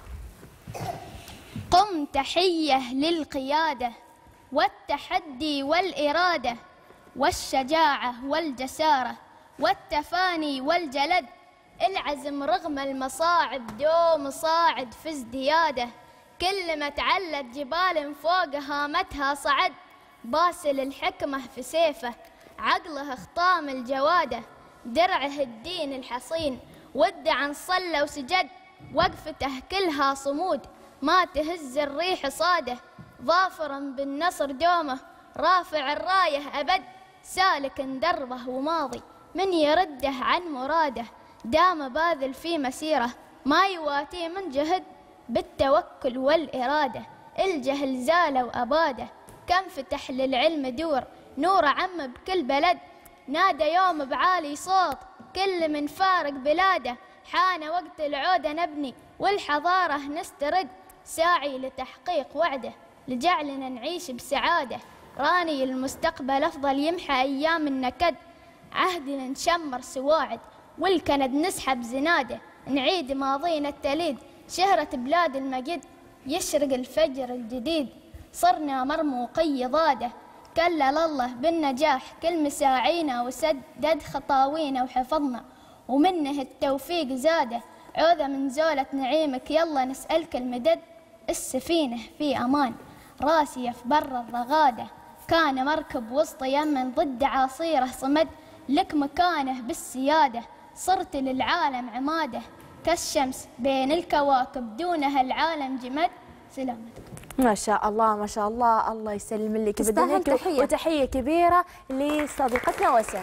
S6: قم تحية للقيادة والتحدي والإرادة والشجاعة والجسارة والتفاني والجلد، العزم رغم المصاعب دوم صاعد في ازدياده، كل ما تعلت جبال فوق هامتها صعد، باسل الحكمة في سيفه عقله خطام الجوادة، درعه الدين الحصين ودعا صلى وسجد، وقفته كلها صمود ما تهز الريح صاده، ظافرا بالنصر دومه رافع الراية أبد، سالك دربه وماضي من يرده عن مراده، دام باذل في مسيره ما يواتيه من جهد، بالتوكل والإرادة الجهل زال وأباده، كم فتح للعلم دور نور عم بكل بلد، نادى يوم بعالي صوت كل من فارق بلاده، حان وقت العودة نبني والحضارة نسترد، ساعي لتحقيق وعده لجعلنا نعيش بسعادة، راني المستقبل أفضل يمحى أيام النكد، عهدنا نشمر سواعد والكند نسحب زناده، نعيد ماضينا التليد شهرة بلاد المجد، يشرق الفجر الجديد صرنا مرموقي ضاده، كلل الله بالنجاح كل مساعينا وسدد خطاوينا وحفظنا، ومنه التوفيق زاده، عوذة من زولة نعيمك يلا نسألك المدد، السفينة في أمان راسية في بر الرغادة، كان مركب وسط يمن ضد عاصيره صمد، لك مكانه بالسيادة صرت للعالم عماده، كالشمس بين الكواكب دونها العالم جمد. سلامتك.
S1: ما شاء الله ما شاء الله، الله يسلم لك بدنك، وتحية كبيرة لصديقتنا وسن.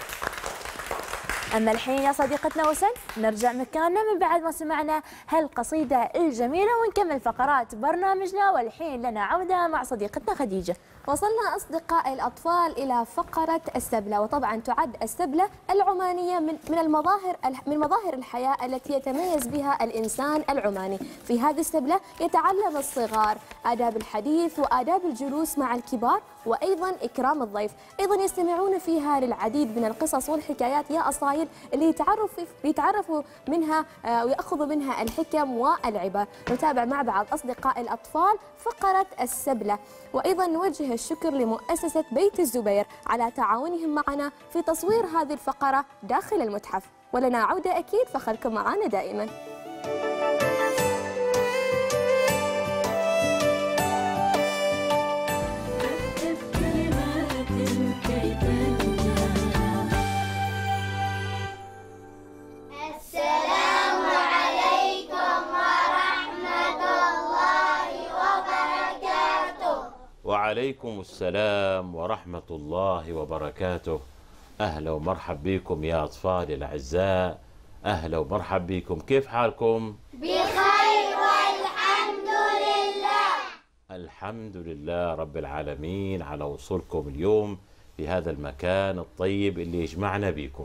S1: أما الحين يا صديقتنا وسن نرجع مكاننا من بعد ما سمعنا هالقصيدة الجميلة، ونكمل فقرات برنامجنا، والحين لنا عودة مع صديقتنا خديجة.
S2: وصلنا أصدقائي الأطفال إلى فقرة السبلة، وطبعا تعد السبلة العمانية من مظاهر الحياة التي يتميز بها الإنسان العماني. في هذه السبلة يتعلم الصغار آداب الحديث وآداب الجلوس مع الكبار، وأيضا إكرام الضيف. أيضا يستمعون فيها للعديد من القصص والحكايات يا أصايل اللي يتعرفوا منها ويأخذوا منها الحكم والعبر. نتابع مع بعض أصدقاء الأطفال فقرة السبلة، وأيضا نوجه الشكر لمؤسسة بيت الزبير على تعاونهم معنا في تصوير هذه الفقرة داخل المتحف، ولنا عودة أكيد، فخلكم معنا دائما.
S7: وعليكم السلام ورحمة الله وبركاته. أهلا ومرحب بكم يا أطفالي الأعزاء، أهلا ومرحب بكم. كيف حالكم؟
S3: بخير والحمد لله.
S7: الحمد لله رب العالمين على وصولكم اليوم في هذا المكان الطيب اللي يجمعنا بكم.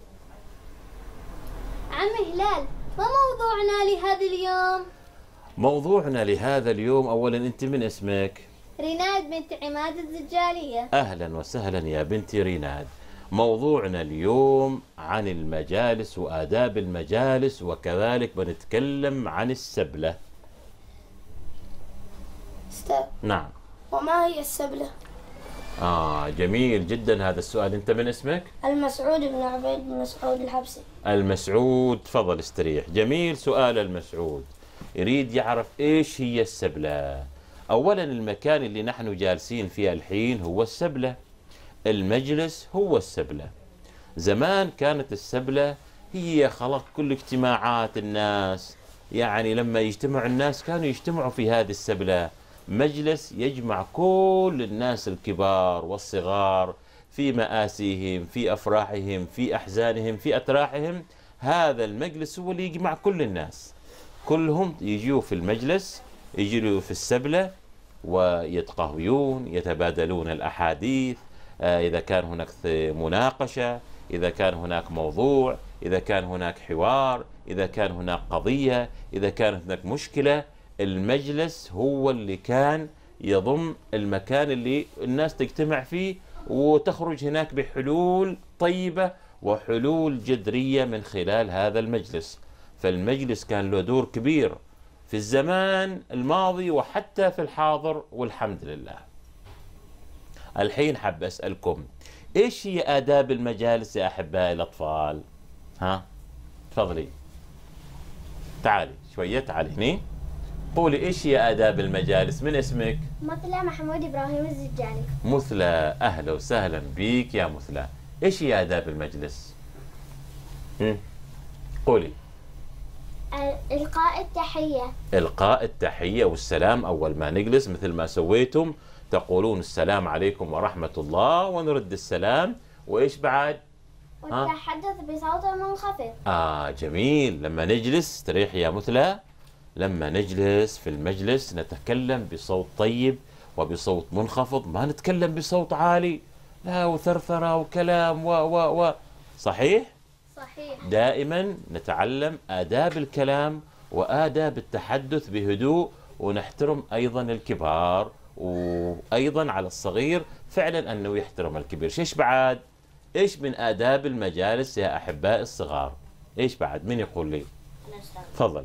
S5: عم هلال، ما موضوعنا لهذا اليوم؟
S7: موضوعنا لهذا اليوم، أولا أنت من اسمك؟
S5: ريناد بنت عماد الزجالية.
S7: أهلا وسهلا يا بنتي ريناد. موضوعنا اليوم عن المجالس وآداب المجالس، وكذلك بنتكلم عن السبلة.
S5: أستاذ،
S7: نعم.
S5: وما هي السبلة؟
S7: جميل جدا هذا السؤال. أنت من اسمك؟
S5: المسعود بن عبيد بن مسعود الحبسي.
S7: المسعود، تفضل استريح. جميل سؤال المسعود، يريد يعرف إيش هي السبلة. أولا المكان اللي نحن جالسين فيه الحين هو السبلة، المجلس هو السبلة. زمان كانت السبلة هي خلق كل اجتماعات الناس، يعني لما يجتمع الناس كانوا يجتمعوا في هذه السبلة، مجلس يجمع كل الناس الكبار والصغار في مآسيهم، في أفراحهم، في أحزانهم، في أتراحهم. هذا المجلس هو اللي يجمع كل الناس، كلهم يجوا في المجلس، يجوا في السبلة ويتقهوون، يتبادلون الأحاديث، إذا كان هناك مناقشة، إذا كان هناك موضوع، إذا كان هناك حوار، إذا كان هناك قضية، إذا كانت هناك مشكلة. المجلس هو اللي كان يضم المكان اللي الناس تجتمع فيه وتخرج هناك بحلول طيبة وحلول جذرية من خلال هذا المجلس. فالمجلس كان له دور كبير في الزمان الماضي وحتى في الحاضر، والحمد لله. الحين حاب أسألكم، إيش هي آداب المجالس يا أحبائي الأطفال؟ ها؟ تفضلي. تعالي شوية، تعالي هني. قولي إيش هي آداب المجالس؟ من اسمك؟
S5: مثلى محمود إبراهيم الزجالي.
S7: مثلى، أهلا وسهلا بيك يا مثلى. إيش هي آداب المجلس؟ قولي.
S5: إلقاء التحية.
S7: إلقاء التحية والسلام. أول ما نجلس مثل ما سويتم تقولون السلام عليكم ورحمة الله ونرد السلام. وإيش بعد؟
S5: والتحدث بصوت منخفض.
S7: جميل. لما نجلس، استريح يا مثلى، لما نجلس في المجلس نتكلم بصوت طيب وبصوت منخفض، ما نتكلم بصوت عالي، لا وثرثرة وكلام و صحيح؟
S5: صحيح.
S7: دائما نتعلم آداب الكلام وآداب التحدث بهدوء، ونحترم أيضا الكبار، وأيضا على الصغير فعلا أنه يحترم الكبير. إيش بعد؟ إيش من آداب المجالس يا أحبائي الصغار؟ إيش بعد؟ من يقول لي؟ تفضل.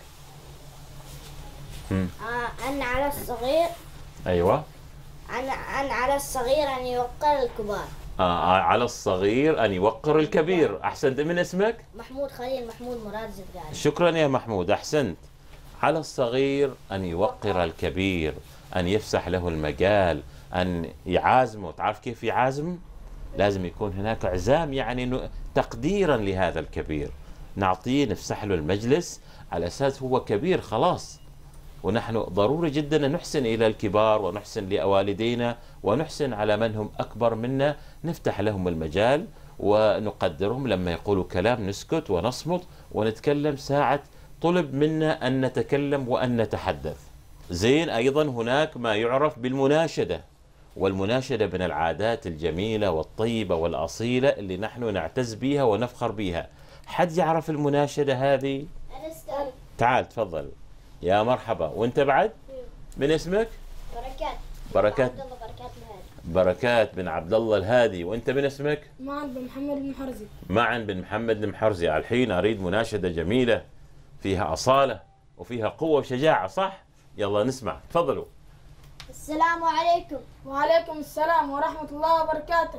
S5: أن على الصغير.
S7: أيوة.
S5: أن على الصغير أن يوقر الكبار.
S7: على الصغير أن يوقر الكبير. أحسنت. من اسمك؟
S5: محمود خليل محمود مراد زبقاني.
S7: شكرا يا محمود، أحسنت. على الصغير أن يوقر الكبير، أن يفسح له المجال، أن يعازمه. تعرف كيف يعازم؟ لازم يكون هناك عزام، يعني تقديرا لهذا الكبير، نعطيه نفسح له المجلس على أساس هو كبير خلاص. ونحن ضروري جدا أن نحسن إلى الكبار ونحسن لوالدينا ونحسن على من هم أكبر منا، نفتح لهم المجال ونقدرهم. لما يقولوا كلام نسكت ونصمت ونتكلم ساعة طلب منا أن نتكلم وأن نتحدث. زين. أيضا هناك ما يعرف بالمناشدة، والمناشدة من العادات الجميلة والطيبة والأصيلة اللي نحن نعتز بها ونفخر بها. حد يعرف المناشدة هذه؟ تعال تفضل. يا مرحبا. وانت بعد؟ من اسمك؟
S5: بركات.
S7: بركات. بركات بن عبد الله الهادي. وانت من اسمك؟
S4: معن بن محمد بن حرزي.
S7: معن بن محمد بن حرزي. الحين اريد مناشدة جميلة فيها أصالة وفيها قوة وشجاعة، صح؟ يلا نسمع، تفضلوا.
S5: السلام عليكم.
S4: وعليكم السلام ورحمة الله وبركاته.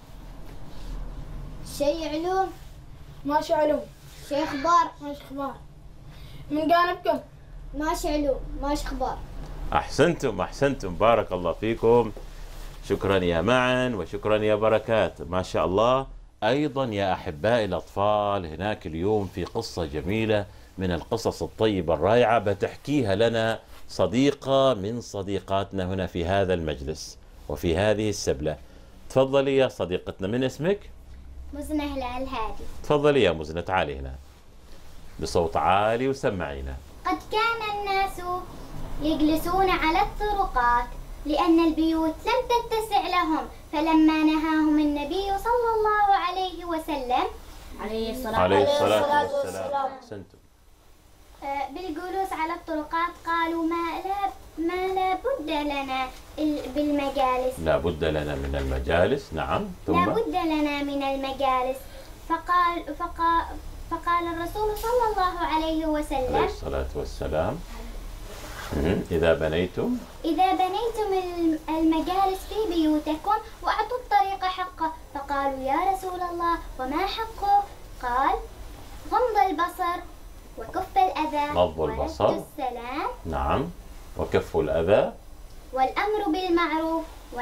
S5: شي علوم.
S4: ماشي علوم.
S5: شي اخبار.
S4: ماشي اخبار. من جانبكم؟
S5: ماشي علوم. ماشي اخبار.
S7: أحسنتم أحسنتم، بارك الله فيكم. شكرا يا معن وشكرا يا بركات، ما شاء الله. أيضا يا أحبائي الأطفال، هناك اليوم في قصة جميلة من القصص الطيبة الرائعة بتحكيها لنا صديقة من صديقاتنا هنا في هذا المجلس وفي هذه السبلة. تفضلي يا صديقتنا، من اسمك؟
S3: مزنة الهادي.
S7: تفضلي يا مزنة، تعالي هنا بصوت عالي وسمعينا.
S3: قد كان الناس يجلسون على الطرقات لأن البيوت لم تتسع لهم، فلما نهاهم النبي صلى الله عليه وسلم
S5: عليه
S7: الصلاة والسلام أحسنتم.
S3: بالجلوس على الطرقات قالوا ما لا بد لنا بالمجالس.
S7: لا بد لنا من المجالس، نعم. ثم
S3: لا بد لنا من المجالس. فقال الرسول صلى الله عليه وسلم
S7: عليه الصلاة والسلام إذا بنيتم
S3: المجالس في بيوتكم وأعطوا الطريق حقه. فقالوا يا رسول الله وما حقه؟ قال غض البصر وكف الأذى
S7: غض البصر،
S3: ورد السلام،
S7: نعم، وكف الأذى،
S3: والأمر بالمعروف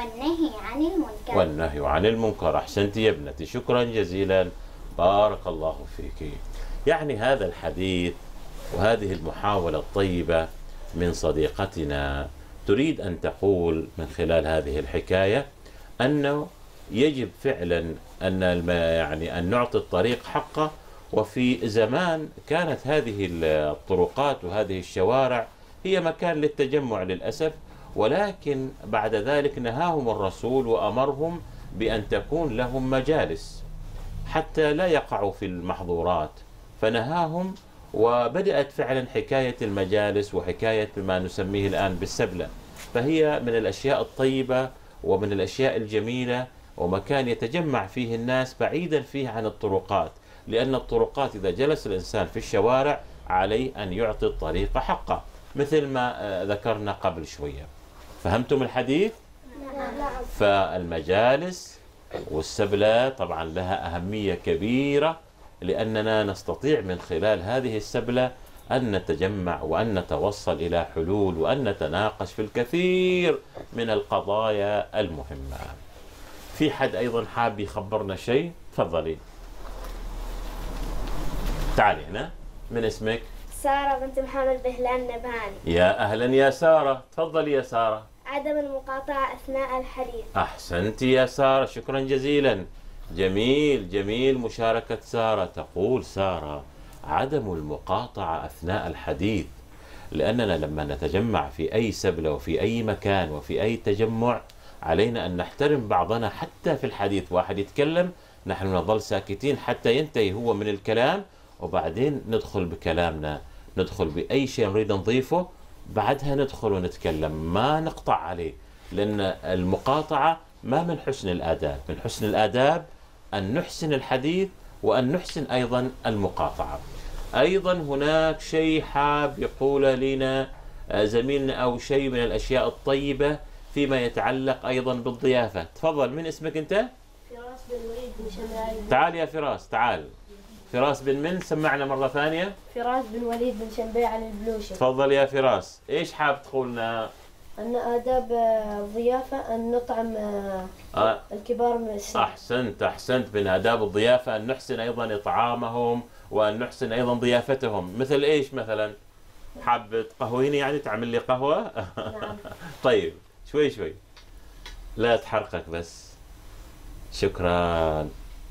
S7: والنهي عن المنكر. أحسنت يا ابنتي، شكرا جزيلا، بارك الله فيك. يعني هذا الحديث وهذه المحاولة الطيبة من صديقتنا تريد أن تقول من خلال هذه الحكاية أنه يجب فعلا أن نعطي الطريق حقه. وفي زمان كانت هذه الطرقات وهذه الشوارع هي مكان للتجمع للأسف، ولكن بعد ذلك نهاهم الرسول وأمرهم بأن تكون لهم مجالس حتى لا يقعوا في المحظورات، فنهاهم. وبدأت فعلا حكاية المجالس وحكاية ما نسميه الآن بالسبلة، فهي من الأشياء الطيبة ومن الأشياء الجميلة، ومكان يتجمع فيه الناس بعيدا فيه عن الطرقات، لأن الطرقات إذا جلس الإنسان في الشوارع عليه أن يعطي الطريق حقه مثل ما ذكرنا قبل شوية. فهمتم الحديث؟ فالمجالس والسبلة طبعا لها أهمية كبيرة، لأننا نستطيع من خلال هذه السبلة أن نتجمع وأن نتوصل إلى حلول وأن نتناقش في الكثير من القضايا المهمة. في حد أيضا حاب يخبرنا شيء؟ تفضلي. تعالي هنا، من اسمك؟
S5: سارة بنت محمد بهلان نبهاني.
S7: يا أهلا يا سارة، تفضلي يا سارة.
S5: عدم المقاطعة أثناء الحديث.
S7: أحسنتي يا سارة، شكرا جزيلا. جميل جميل مشاركة سارة. تقول سارة عدم المقاطعة أثناء الحديث، لأننا لما نتجمع في أي سبلة وفي أي مكان وفي أي تجمع علينا أن نحترم بعضنا حتى في الحديث. واحد يتكلم نحن نظل ساكتين حتى ينتهي هو من الكلام، وبعدين ندخل بكلامنا، ندخل بأي شيء نريد نضيفه، بعدها ندخل ونتكلم، ما نقطع عليه، لأن المقاطعة ما من حسن الآداب. من حسن الآداب أن نحسن الحديث وأن نحسن أيضا المقاطعة. أيضا هناك شيء حاب يقول لنا زميلنا أو شيء من الأشياء الطيبة فيما يتعلق أيضا بالضيافة. تفضل، من اسمك أنت؟
S5: فراس بن وليد بن شمعان.
S7: تعال يا فراس، تعال. فراس بن من؟ سمعنا مرة ثانية.
S5: فراس بن وليد بن شنبيع البلوشي.
S7: تفضل يا فراس، إيش حاب تقولنا؟
S5: أن آداب الضيافة أن نطعم الكبار من السن.
S7: أحسنت. من آداب الضيافة أن نحسن أيضا إطعامهم وأن نحسن أيضا ضيافتهم. مثل إيش مثلا؟ حاب تقهويني يعني تعمل لي قهوة؟
S5: نعم.
S7: طيب شوي لا تحرقك بس. شكرا.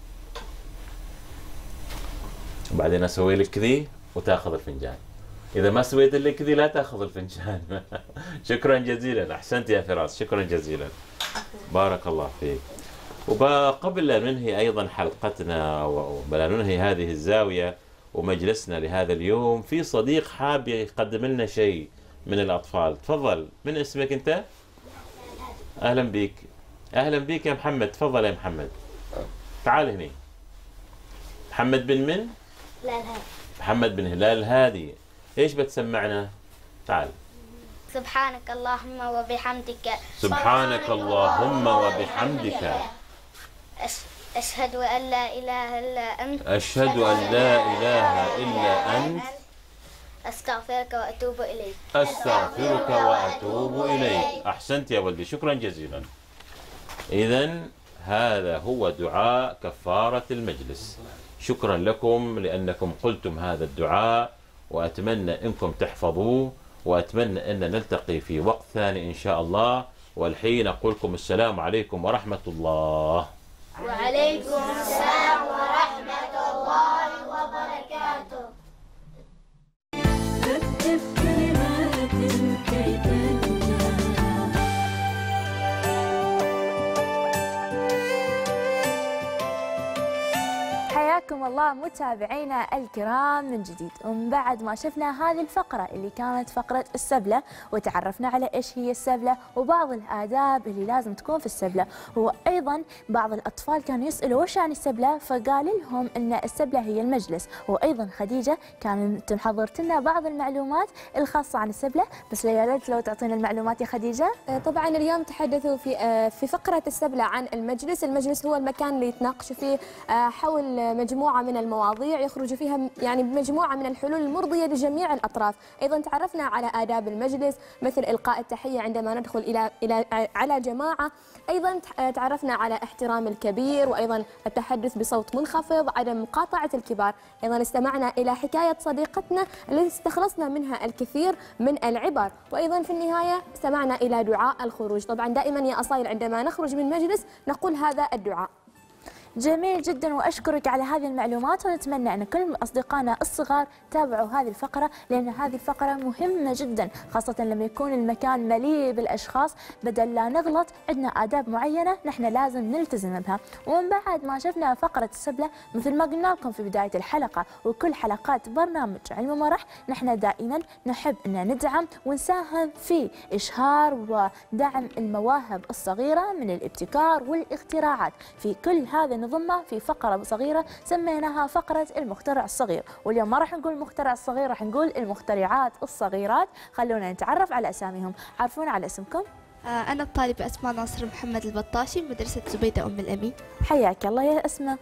S7: وبعدين أسوي لك كذي وتاخذ الفنجان. إذا ما سويت لك كذي لا تاخذ الفنجان. شكرا جزيلا، أحسنت يا فراس، شكرا جزيلا، بارك الله فيك. وقبل أن ننهي أيضا حلقتنا وقبل أن ننهي هذه الزاوية ومجلسنا لهذا اليوم، في صديق حاب يقدم لنا شيء من الأطفال. تفضل، من اسمك أنت؟ أهلا بك. أهلا بك يا محمد. تفضل يا محمد، تعال هنا. محمد بن من؟ محمد بن هلال الهادي. ايش بتسمعنا؟ تعال.
S3: سبحانك اللهم وبحمدك.
S7: سبحانك اللهم وبحمدك.
S3: أشهد أن لا إله إلا أنت.
S7: أشهد أن لا إله إلا أنت.
S3: أستغفرك وأتوب إليك.
S7: أستغفرك وأتوب إليك. أحسنت يا ولدي، شكرا جزيلا. إذن هذا هو دعاء كفارة المجلس. شكرا لكم لأنكم قلتم هذا الدعاء، وأتمنى أنكم تحفظوه وأتمنى أن نلتقي في وقت ثاني إن شاء الله. والحين أقول لكم السلام عليكم ورحمة الله.
S3: وعليكم السلام ورحمة الله وبركاته.
S8: رتب كلمات كي تنجح.
S1: حياكم الله متابعينا الكرام من جديد. ومن بعد ما شفنا هذه الفقرة اللي كانت فقرة السبلة وتعرفنا على إيش هي السبلة وبعض الآداب اللي لازم تكون في السبلة، وأيضا بعض الأطفال كانوا يسألوا وش عن السبلة، فقال لهم أن السبلة هي المجلس. وأيضا خديجة كانت محضرت لنا بعض المعلومات الخاصة عن السبلة، بس يا ريت لو تعطينا المعلومات يا خديجة.
S2: طبعا اليوم تحدثوا في فقرة السبلة عن المجلس. المجلس هو المكان اللي يتناقشوا فيه حول مجموعة من المواضيع يخرج فيها يعني بمجموعة من الحلول المرضية لجميع الأطراف. أيضا تعرفنا على آداب المجلس مثل إلقاء التحية عندما ندخل على جماعة. أيضا تعرفنا على احترام الكبير، وأيضا التحدث بصوت منخفض، عدم مقاطعة الكبار. أيضا استمعنا إلى حكاية صديقتنا التي استخلصنا منها الكثير من العبر. وأيضا في النهاية استمعنا إلى دعاء الخروج. طبعا دائما يا أصايل عندما نخرج من مجلس نقول هذا الدعاء.
S1: جميل جدا، واشكرك على هذه المعلومات، ونتمنى ان كل اصدقائنا الصغار تابعوا هذه الفقره، لان هذه الفقره مهمه جدا، خاصه لما يكون المكان مليء بالاشخاص. بدل لا نغلط عندنا آداب معينه نحن لازم نلتزم بها. ومن بعد ما شفنا فقره السبله مثل ما قلنا لكم في بدايه الحلقه وكل حلقات برنامج علم ومرح، نحن دائما نحب ان ندعم ونساهم في اشهار ودعم المواهب الصغيره من الابتكار والاختراعات. في كل هذا نضمها في فقرة صغيرة سميناها فقرة المخترع الصغير، واليوم ما راح نقول المخترع الصغير، راح نقول المخترعات الصغيرات. خلونا نتعرف على أساميهم. عرفونا على اسمكم.
S4: أنا الطالبة أسماء ناصر محمد البطاشي، مدرسة زبيدة أم الأمين.
S1: حياك الله يا أسماء.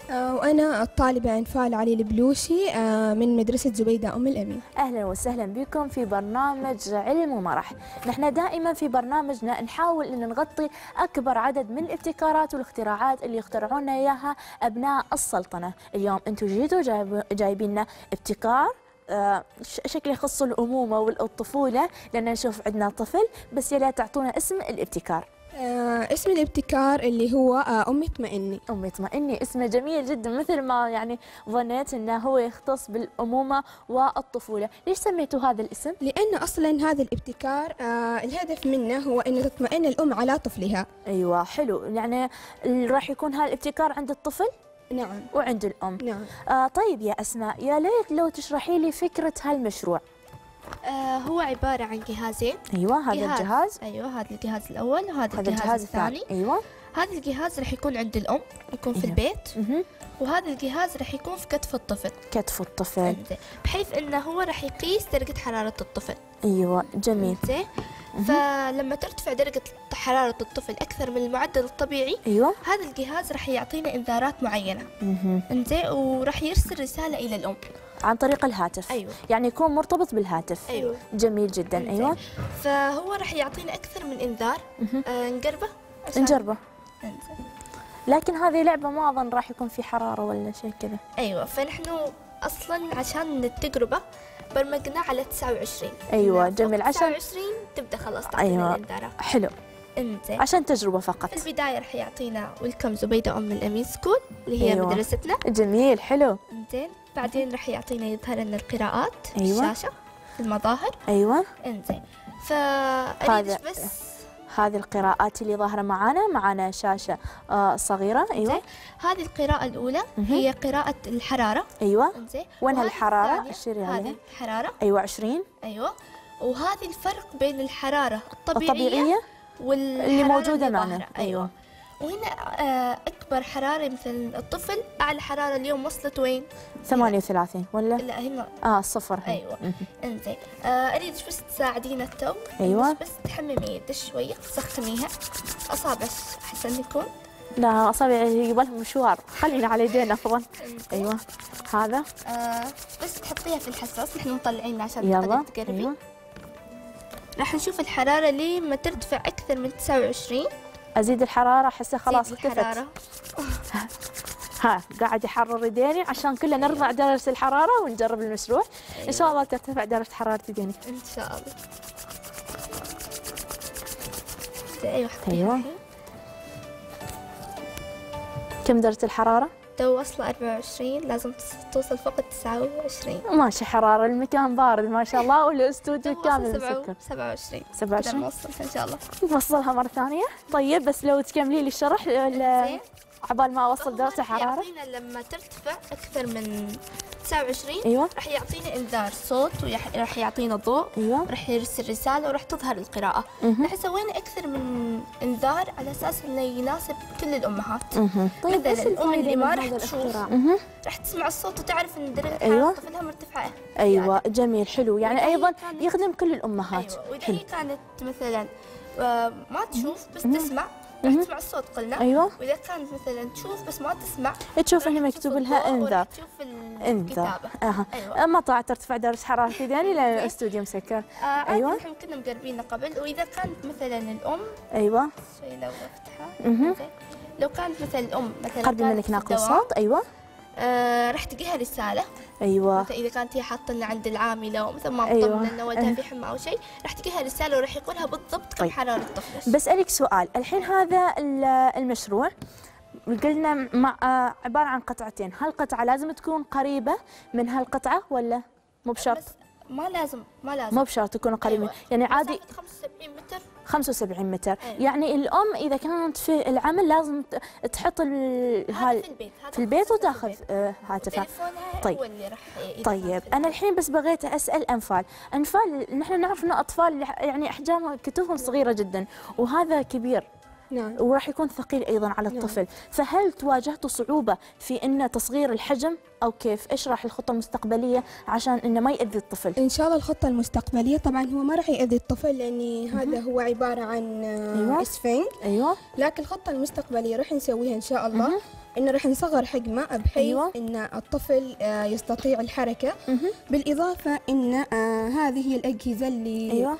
S9: وأنا الطالبة أنفال علي البلوشي من مدرسة زبيدة أم الأمين.
S1: أهلا وسهلا بكم في برنامج علم ومرح. نحن دائما في برنامجنا نحاول أن نغطي أكبر عدد من الابتكارات والاختراعات اللي يخترعون إياها أبناء السلطنة. اليوم أنتم جيتوا جايبين لنا ابتكار شكل يخص الأمومة والطفولة، لأن نشوف عندنا طفل، بس يلا تعطونا اسم الابتكار.
S9: اسم الابتكار اللي هو أمي اطمئني.
S1: أمي اطمئني، اسمه جميل جدا، مثل ما يعني ظنيت أنه هو يختص بالأمومة والطفولة. ليش سميتوا هذا الاسم؟
S9: لأن أصلا هذا الابتكار الهدف منه هو أن تطمئن الأم على طفلها.
S1: أيوة حلو، يعني راح يكون هذا الابتكار عند الطفل؟
S9: نعم.
S1: وعند الأم؟
S9: نعم.
S1: طيب يا أسماء، يا ليت لو تشرحي لي فكرة هالمشروع.
S4: هو عبارة عن جهازين.
S1: أيوة، هذا الجهاز.
S4: أيوة، هذا الجهاز الأول وهذا الجهاز الثاني.
S1: أيوة.
S4: هذا الجهاز راح يكون عند الأم، يكون في البيت. وهذا الجهاز راح يكون في كتف الطفل.
S1: كتف الطفل.
S4: بحيث أنه هو راح يقيس درجة حرارة الطفل.
S1: أيوة جميل.
S4: فلما ترتفع درجة حرارة الطفل أكثر من المعدل الطبيعي،
S1: أيوة،
S4: هذا الجهاز راح يعطينا إنذارات معينة. انزين، وراح يرسل رسالة إلى الأم
S1: عن طريق الهاتف.
S4: أيوة.
S1: يعني يكون مرتبط بالهاتف.
S4: أيوة.
S1: جميل جدا. أيوة.
S4: فهو راح يعطينا أكثر من إنذار. نجربه.
S1: نجربه. لكن هذه لعبة ما أظن راح يكون في حرارة ولا شيء كذا.
S4: أيوة، فنحن أصلا عشان التجربة برمجنا على 29.
S1: أيوة جميل. عشان
S4: 29 تبدأ خلاص تعطينا الإنذارات.
S1: حلو.
S4: انزين،
S1: عشان تجربة فقط.
S4: في البداية راح يعطينا ويلكم زبيدة أم الأمين سكول اللي هي
S1: أيوة.
S4: مدرستنا.
S1: جميل حلو.
S4: انزين، بعدين راح يعطينا يظهر لنا القراءات.
S1: أيوة.
S4: الشاشة المظاهر.
S1: أيوة.
S4: انزين، فأريد بس
S1: هذه القراءات اللي ظاهرة معانا شاشة صغيرة. أيوة.
S4: هذه القراءة الأولى هي قراءة الحرارة.
S1: أيوة.
S4: انزين،
S1: وين الحرارة؟ اشيري عليها.
S4: هذه الحرارة.
S1: أيوة 20.
S4: أيوة، وهذه الفرق بين الحرارة الطبيعية
S1: اللي موجودة معنا. أيوة.
S4: وهنا أكبر حرارة مثل الطفل، أعلى حرارة اليوم وصلت وين؟
S1: 38 ولا؟
S4: لا هنا
S1: صفر.
S4: أيوة. انزين، أريد بس تساعدينا التو.
S1: أيوة.
S4: بس تحممي يدك شوية، تسخنيها. أصابع أحسن يكون.
S1: لا أصابعي يبالهم مشوار، خلينا على يدينا أفضل. أيوة. هذا
S4: بس تحطيها في الحساس، نحن مطلعينها عشان
S1: يلا.
S4: تقربي.
S1: أيوة.
S4: راح نشوف الحرارة لما ترتفع أكثر من 29.
S1: أزيد الحرارة، أحسها خلاص اختفت. ها قاعد يحرر يديني عشان كله نرفع درجة الحرارة ونجرب المشروع. إن شاء الله ترتفع درجة حرارة يديني.
S4: إن شاء الله. أيوة.
S1: أيوة. كم درجة الحرارة؟
S4: تو واصلة 24، لازم توصل فوق 29.
S1: ماشي حرارة، المكان بارد ما شاء الله والاستوديو كامل مسكر.
S4: 27.
S1: 27
S4: نوصلها إن شاء الله.
S1: نوصلها مرة ثانية. طيب بس لو تكملي لي الشرح عبال ما اوصل درجة الحرارة.
S4: يعطينا لما ترتفع أكثر من 29
S1: أيوة.
S4: راح يعطينا إنذار صوت، وراح يعطينا ضوء.
S1: أيوة.
S4: راح يرسل رسالة وراح تظهر القراءة. راح سوينا أكثر من إنذار على أساس إنه يناسب كل الأمهات.
S1: طيب
S4: مثلا الأم اللي ما راح
S1: هذا
S4: تشوف راح تسمع الصوت وتعرف إن درجة حرارة طفلها مرتفعة.
S1: أيوة جميل حلو، يعني أيضا يخدم كل الأمهات.
S4: أيوة. وإذا هي كانت مثلا ما تشوف بس تسمع راح تسمع الصوت قلنا.
S1: أيوة.
S4: وإذا كانت مثلا تشوف بس ما تسمع
S1: تشوف إنه مكتوب لها إنذار.
S4: تشوف الكتابة.
S1: أيوة. ما طلع ترتفع درجة حرارة يديني لأن الاستوديو مسكر.
S4: أيوة. احنا كنا مقربينه قبل. وإذا كانت مثلا الأم
S1: أيوة
S4: شوي لو افتحها. لو كانت مثلا الأم مثلا
S1: قربي منك ناقل الصوت. أيوة.
S4: راح تجيها رسالة.
S1: أيوة.
S4: مثلا إذا كانت هي حاطة لنا عند العاملة ومثلا ما
S1: أيوة.
S4: مطمنة إنه ولدها في حمى أو شيء، راح تجيها رسالة وراح يقولها بالضبط كم حرارة طفلك.
S1: بسألك سؤال، الحين هذا المشروع قلنا مع عبارة عن قطعتين، هالقطعة لازم تكون قريبة من هالقطعة ولا مو بشرط؟
S4: ما لازم
S1: مو بشرط تكون قريبة.
S4: أيوة.
S1: يعني عادي
S4: 75 متر.
S1: 75 متر.
S4: أيوة.
S1: يعني الأم إذا كانت في العمل لازم تحط في البيت وتاخذ هاتفها. طيب. طيب أنا الحين بس بغيت أسأل أنفال نحن نعرف إنه أطفال يعني أحجام كتفهم صغيرة جدا وهذا كبير.
S9: نعم.
S1: وراح يكون ثقيل أيضا على الطفل. فهل تواجهتوا صعوبة في إن تصغير الحجم أو كيف؟ إيش راح الخطة المستقبلية عشان إنه ما يأذي الطفل؟
S9: إن شاء الله الخطة المستقبلية طبعا هو ما راح يأذي الطفل لأن هذا هو عبارة عن إسفنج.
S1: أيوة.
S9: لكن الخطة المستقبلية راح نسويها إن شاء الله إنه راح نصغر حجمه بحيث إن الطفل يستطيع الحركة. بالإضافة إن هذه هي الأجهزة اللي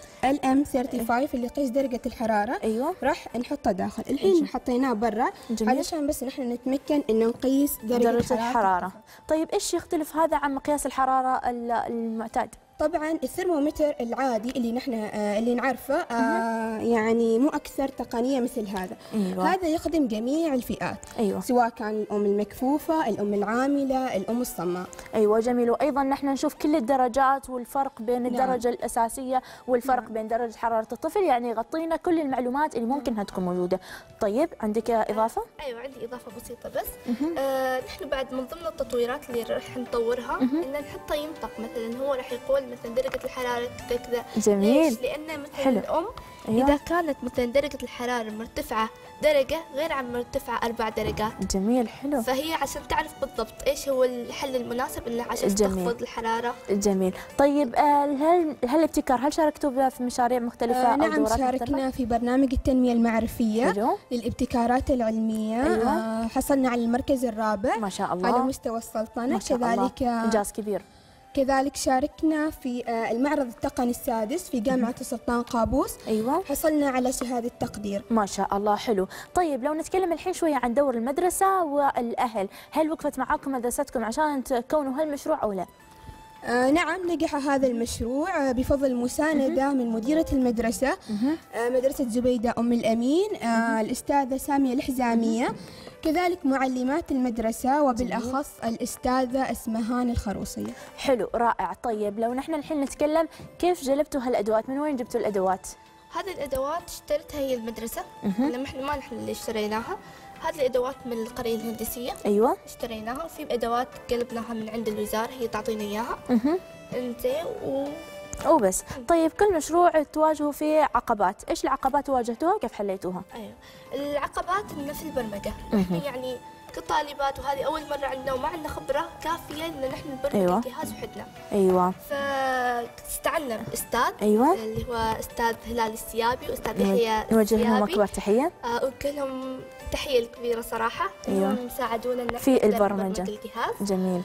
S9: الM35 اللي يقيس درجة الحرارة.
S1: أيوة.
S9: راح نحطه داخل. الحين حطيناه برا علشان بس نحن نتمكن إنه نقيس درجة الحرارة.
S1: طيب إيش يختلف هذا عن مقياس الحرارة المعتاد؟
S9: طبعا الثرمومتر العادي اللي نحن اللي نعرفه يعني مو اكثر تقنيه مثل هذا.
S1: أيوة.
S9: هذا يخدم جميع الفئات.
S1: أيوة.
S9: سواء كان الام المكفوفه، الام العامله، الام الصماء.
S1: ايوه جميل. وايضا نحن نشوف كل الدرجات والفرق بين الدرجه الاساسيه والفرق بين درجه حراره الطفل، يعني يغطينا كل المعلومات اللي ممكن تكون موجوده. طيب عندك اضافه؟
S4: ايوه عندي اضافه بسيطه بس. نحن بعد من ضمن التطويرات اللي راح نطورها ان نحطه ينطق، مثلا هو راح يقول مثلا درجة الحرارة كذا.
S1: جميل.
S4: ليش؟ لأن مثلا الأم إذا كانت مثلا درجة الحرارة مرتفعة درجة غير عن مرتفعة 4 درجات.
S1: جميل حلو.
S4: فهي عشان تعرف بالضبط إيش هو الحل المناسب إنه عشان تخفض الحرارة.
S1: جميل. طيب هالابتكار هل شاركتوا في مشاريع مختلفة أو
S9: نعم شاركنا في برنامج التنمية المعرفية للابتكارات العلمية.
S1: أيوة.
S9: حصلنا على المركز الرابع
S1: ما شاء الله
S9: على مستوى السلطنة.
S1: كذلك إنجاز كبير.
S9: كذلك شاركنا في المعرض التقني السادس في جامعة السلطان قابوس.
S1: أيوة.
S9: حصلنا على شهادة تقدير.
S1: ما شاء الله حلو. طيب لو نتكلم الحين شوية عن دور المدرسة والأهل، هل وقفت معاكم مدرستكم عشان تكونوا هالمشروع أو لا؟
S9: نعم نجح هذا المشروع بفضل مساندة من مديرة المدرسة مدرسة زبيدة أم الأمين الأستاذة سامية الحزامية، كذلك معلمات المدرسة وبالأخص الأستاذة اسمهان الخروصية.
S1: حلو رائع. طيب لو نحن الحين نتكلم كيف جلبتوا هالأدوات؟ من وين جبتوا الأدوات؟
S4: هذه الأدوات اشترتها هي المدرسة. ما نحن اللي اشتريناها. هذه الأدوات من القرية الهندسية.
S1: أيوة.
S4: اشتريناها. وفي أدوات قلبناها من عند الوزارة هي تعطينا إياها. انزين
S1: وبس. طيب كل مشروع تواجهوا فيه عقبات، ايش العقبات واجهتوها كيف حليتوها؟
S4: ايوه العقبات مثل البرمجه. احنا يعني كطالبات وهذه اول مره عندنا وما عندنا خبره كافيه ان نحن نبرمج الجهاز وحدنا.
S1: ايوه.
S4: فاستعنا باستاذ اللي هو استاذ هلال السيابي واستاذ يحيى السيابي.
S1: نوجه لهم اكبر تحيه.
S4: وكلهم التحيه الكبيره صراحه.
S1: انهم
S4: ساعدونا ان
S1: في البرمجه
S4: الجهاز.
S1: جميل.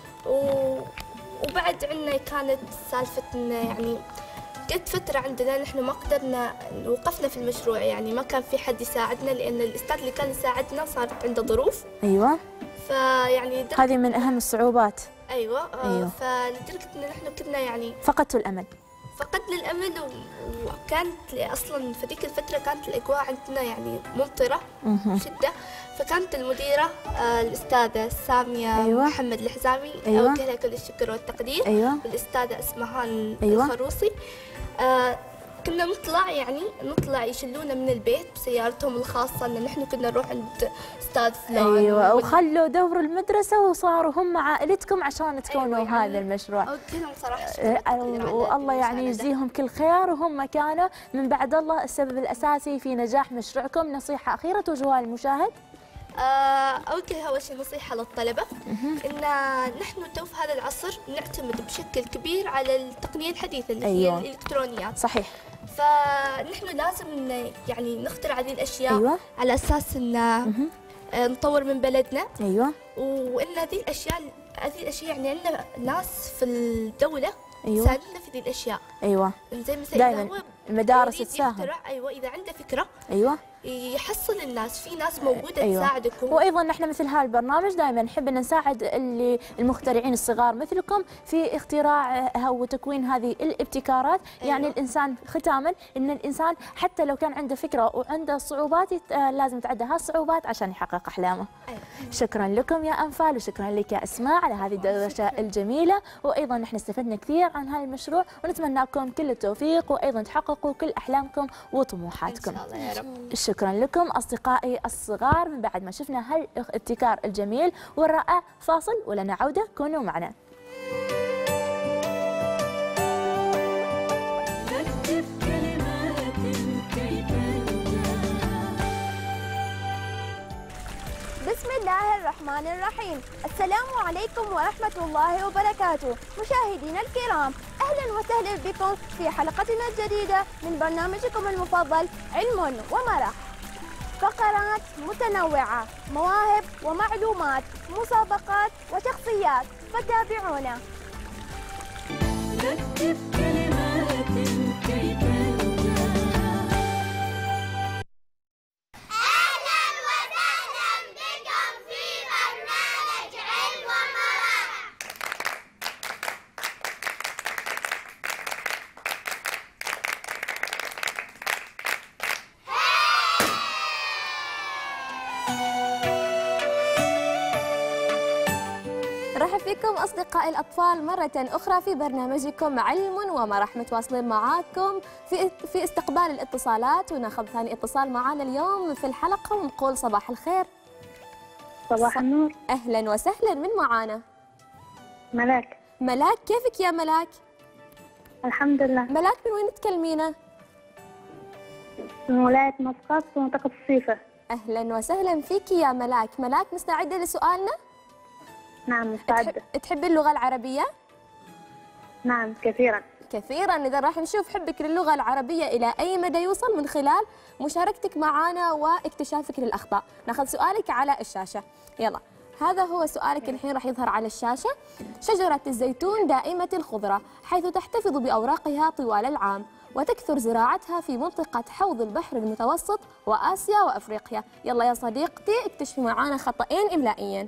S4: وبعد عندنا كانت سالفة إنه يعني جت فترة عندنا نحن ما قدرنا وقفنا في المشروع، يعني ما كان في حد يساعدنا لأن الأستاذ اللي كان يساعدنا صارت عنده ظروف.
S1: أيوة.
S4: فيعني
S1: هذه من أهم الصعوبات.
S4: أيوة.
S1: أيوة.
S4: فلدرجة إن نحن كنا يعني
S1: فقدتوا الأمل.
S4: فقدنا الأمل وكانت أصلا في ذيك الفترة كانت الأجواء عندنا يعني ممطرة بشدة. فكانت المديرة الأستاذة سامية
S1: أيوة.
S4: محمد الحزامي،
S1: أيوة.
S4: أوجه لها كل الشكر والتقدير.
S1: أيوة.
S4: والأستاذة اسمهان
S1: أيوة.
S4: الخروصي. كنا نطلع يشلونا من البيت بسيارتهم الخاصة، إن نحن كنا نروح عند أستاذ فلان.
S1: أيوة. وخلوا دور المدرسة وصاروا هم عائلتكم عشان تكونوا
S4: أيوة.
S1: هذا المشروع.
S4: أوجه صراحة
S1: والله يعني يجزيهم كل خير، وهم كانوا من بعد الله السبب الأساسي في نجاح مشروعكم. نصيحة أخيرة توجهوها للمشاهد؟
S4: أوجه أول شيء نصيحة للطلبة، إن نحن تو في هذا العصر نعتمد بشكل كبير على التقنية الحديثة اللي
S1: أيوة.
S4: هي الإلكترونيات.
S1: صحيح.
S4: فنحن لازم يعني نخترع هذه الأشياء.
S1: أيوة.
S4: على أساس إن نطور من بلدنا.
S1: أيوة.
S4: وإن هذه الأشياء يعني عندنا ناس في الدولة
S1: أيوة.
S4: ساعدنا في هذه الأشياء.
S1: أيوة.
S4: زي مثلا
S1: دائما المدارس تساهم.
S4: أيوة، إذا عنده فكرة
S1: أيوة
S4: يحصل الناس، في ناس موجودة
S1: أيوة.
S4: تساعدكم.
S1: وايضا نحن مثل هذا البرنامج دائما نحب ان نساعد المخترعين الصغار مثلكم في اختراعها وتكوين هذه الابتكارات.
S4: أيوة.
S1: يعني الانسان ختاما ان الانسان حتى لو كان عنده فكره وعنده صعوبات لازم يتعدى هالصعوبات عشان يحقق احلامه.
S4: أيوة.
S1: شكرا لكم يا انفال، وشكرا لك يا اسماء على هذه الدردشه الجميله. وايضا نحن استفدنا كثير عن هذا المشروع، ونتمنى لكم كل التوفيق، وايضا تحققوا كل احلامكم وطموحاتكم.
S4: إن شاء الله يا رب.
S1: شكرا لكم أصدقائي الصغار. من بعد ما شفنا هالابتكار الجميل والرائع، فاصل ولنا عودة، كونوا معنا.
S8: رتب كلمات كي
S10: بسم الله الرحمن الرحيم. السلام عليكم ورحمة الله وبركاته. مشاهدينا الكرام، أهلا وسهلا بكم في حلقتنا الجديدة من برنامجكم المفضل علم ومرح. فقرات متنوعة، مواهب ومعلومات، مسابقات وشخصيات، فتابعونا.
S8: رتب كلمات كي
S2: رحب فيكم أصدقائي الأطفال مرة أخرى في برنامجكم علم ومرح. متواصلين معاكم في استقبال الاتصالات، وناخذ ثاني اتصال معانا اليوم في الحلقة ونقول صباح الخير.
S11: صباح النور.
S2: أهلا وسهلا، من معانا؟
S11: ملاك.
S2: ملاك، كيفك يا ملاك؟
S11: الحمد لله.
S2: ملاك من وين تكلمينا؟
S11: من ولاية مسقط في منطقة الصيفة.
S2: أهلا وسهلا فيك يا ملاك. ملاك، مستعدة لسؤالنا؟
S11: نعم مستعدة.
S2: تحبي اللغة العربية؟
S11: نعم كثيرا.
S2: كثيرا. إذا راح نشوف حبك للغة العربية إلى أي مدى يوصل من خلال مشاركتك معنا واكتشافك للأخطاء. ناخذ سؤالك على الشاشة. يلا، هذا هو سؤالك الحين راح يظهر على الشاشة. شجرة الزيتون دائمة الخضرة حيث تحتفظ بأوراقها طوال العام، وتكثر زراعتها في منطقة حوض البحر المتوسط وآسيا وأفريقيا. يلا يا صديقتي، اكتشفي معانا خطأين إملائيين.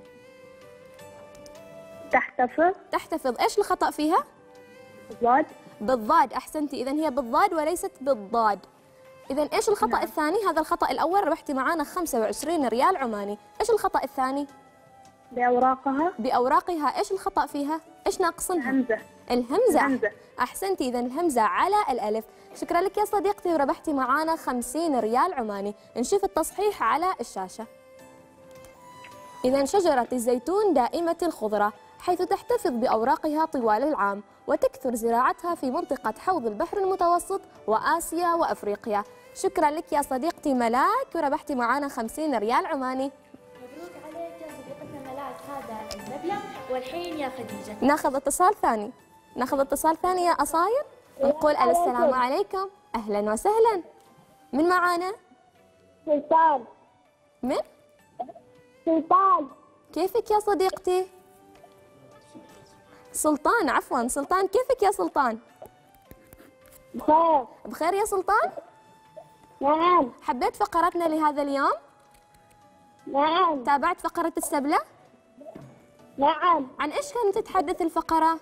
S2: تحتفظ، ايش الخطأ فيها؟
S11: بالضاد.
S2: بالضاد، احسنتي. اذا هي بالضاد وليست بالضاد. اذا ايش الخطأ
S11: نعم.
S2: الثاني؟ هذا الخطأ الاول ربحتي معانا 25 ريال عماني. ايش الخطأ الثاني؟
S11: بأوراقها.
S2: بأوراقها، ايش الخطأ فيها؟ ايش ناقصنها؟
S11: الهمزة.
S2: الهمزة. احسنتي، اذا الهمزة على الالف. شكرا لك يا صديقتي، وربحتي معانا 50 ريال عماني. نشوف التصحيح على الشاشة. إذا شجرة الزيتون دائمة الخضرة حيث تحتفظ بأوراقها طوال العام، وتكثر زراعتها في منطقة حوض البحر المتوسط وآسيا وأفريقيا. شكرا لك يا صديقتي ملاك، وربحتي معانا 50 ريال عماني.
S1: مبروك عليك يا صديقتنا ملاك هذا المبلغ. والحين يا خديجة
S2: ناخذ اتصال ثاني يا أصاير، ونقول السلام عليكم. أهلا وسهلا، من معانا؟
S11: سلطان.
S2: من؟
S11: سلطان.
S2: كيفك يا صديقتي؟ سلطان، عفوا سلطان، كيفك يا سلطان؟
S11: بخير.
S2: بخير يا سلطان؟
S11: نعم.
S2: حبيت فقرتنا لهذا اليوم؟
S11: نعم.
S2: تابعت فقرة السبلة؟
S11: نعم.
S2: عن إيش كانت تتحدث الفقرة؟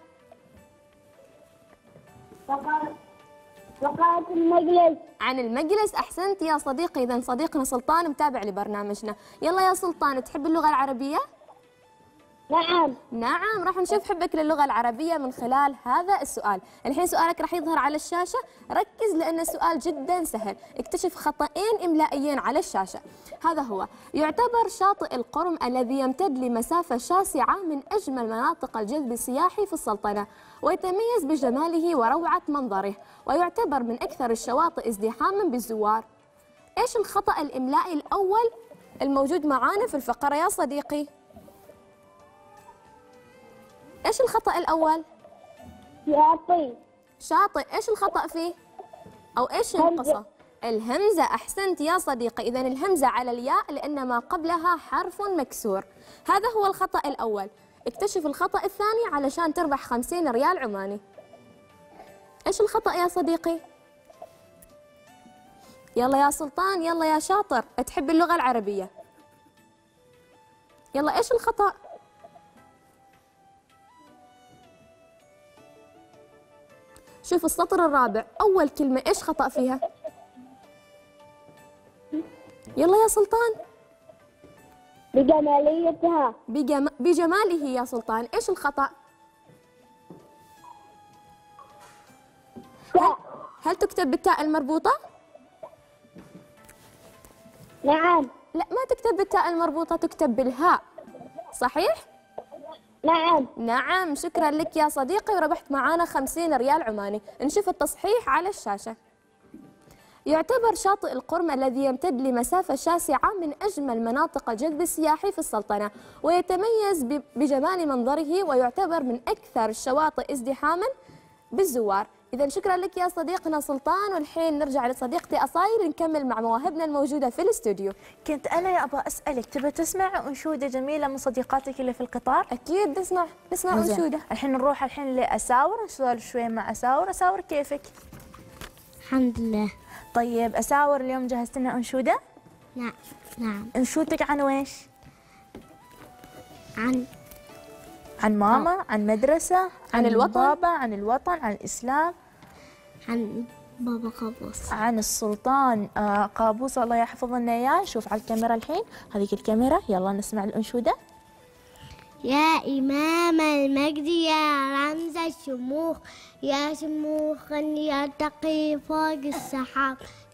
S11: فقرة المجلس.
S2: عن المجلس. أحسنت يا صديقي. إذا صديقنا سلطان متابع لبرنامجنا. يلا يا سلطان، تحب اللغة العربية؟
S11: نعم.
S2: نعم، راح نشوف حبك للغة العربية من خلال هذا السؤال. الحين سؤالك راح يظهر على الشاشة، ركز لأن السؤال جدا سهل. اكتشف خطأين إملائيين على الشاشة. هذا هو: يعتبر شاطئ القرم الذي يمتد لمسافة شاسعة من أجمل مناطق الجذب السياحي في السلطنة، ويتميز بجماله وروعة منظره، ويعتبر من أكثر الشواطئ ازدحاما بالزوار. إيش الخطأ الإملائي الأول الموجود معانا في الفقرة يا صديقي؟ إيش الخطأ الأول؟ شاطئ. إيش الخطأ فيه؟ أو إيش ينقصه؟ الهمزة. أحسنت يا صديقي. إذن الهمزة على الياء لأن ما قبلها حرف مكسور. هذا هو الخطأ الأول. اكتشف الخطأ الثاني علشان تربح 50 ريال عماني. إيش الخطأ يا صديقي؟ يلا يا سلطان، يلا يا شاطر، تحب اللغة العربية. يلا، إيش الخطأ؟ شوف السطر الرابع، أول كلمة إيش خطأ فيها؟ يلا يا سلطان.
S11: بجماليتها.
S2: بجماله يا سلطان. إيش الخطأ؟ هل تكتب بالتاء المربوطة؟
S11: نعم.
S2: لا، ما تكتب بالتاء المربوطة، تكتب بالهاء. صحيح؟
S11: نعم.
S2: نعم، شكرا لك يا صديقي، وربحت معانا 50 ريال عماني. نشوف التصحيح على الشاشة. يعتبر شاطئ القرم الذي يمتد لمسافة شاسعة من أجمل مناطق الجذب السياحي في السلطنة، ويتميز بجمال منظره، ويعتبر من أكثر الشواطئ ازدحاما بالزوار. إذا شكرا لك يا صديقنا سلطان، والحين نرجع لصديقتي أصايل نكمل مع مواهبنا الموجودة في الاستوديو.
S1: كنت أنا أبغى أسألك، تبى تسمع أنشودة جميلة من صديقاتك اللي في القطار؟
S2: أكيد نسمع أنشودة.
S1: الحين نروح لأساور، نسولف شوي مع أساور. أساور كيفك؟
S12: الحمد لله.
S1: طيب أساور، اليوم جهزت لنا أنشودة؟
S12: نعم.
S1: أنشودتك عن ويش؟ عن ماما، عن مدرسة،
S2: عن الوطن،
S1: بابا، عن الوطن، عن الإسلام،
S12: عن بابا قابوس،
S1: عن السلطان قابوس، الله يحفظ لنا إياه. شوف على الكاميرا الحين، هذيك الكاميرا. يلا نسمع الأنشودة.
S12: يا إمام المجد، يا رمز الشموخ، يا شموخا يرتقي فوق السحاب،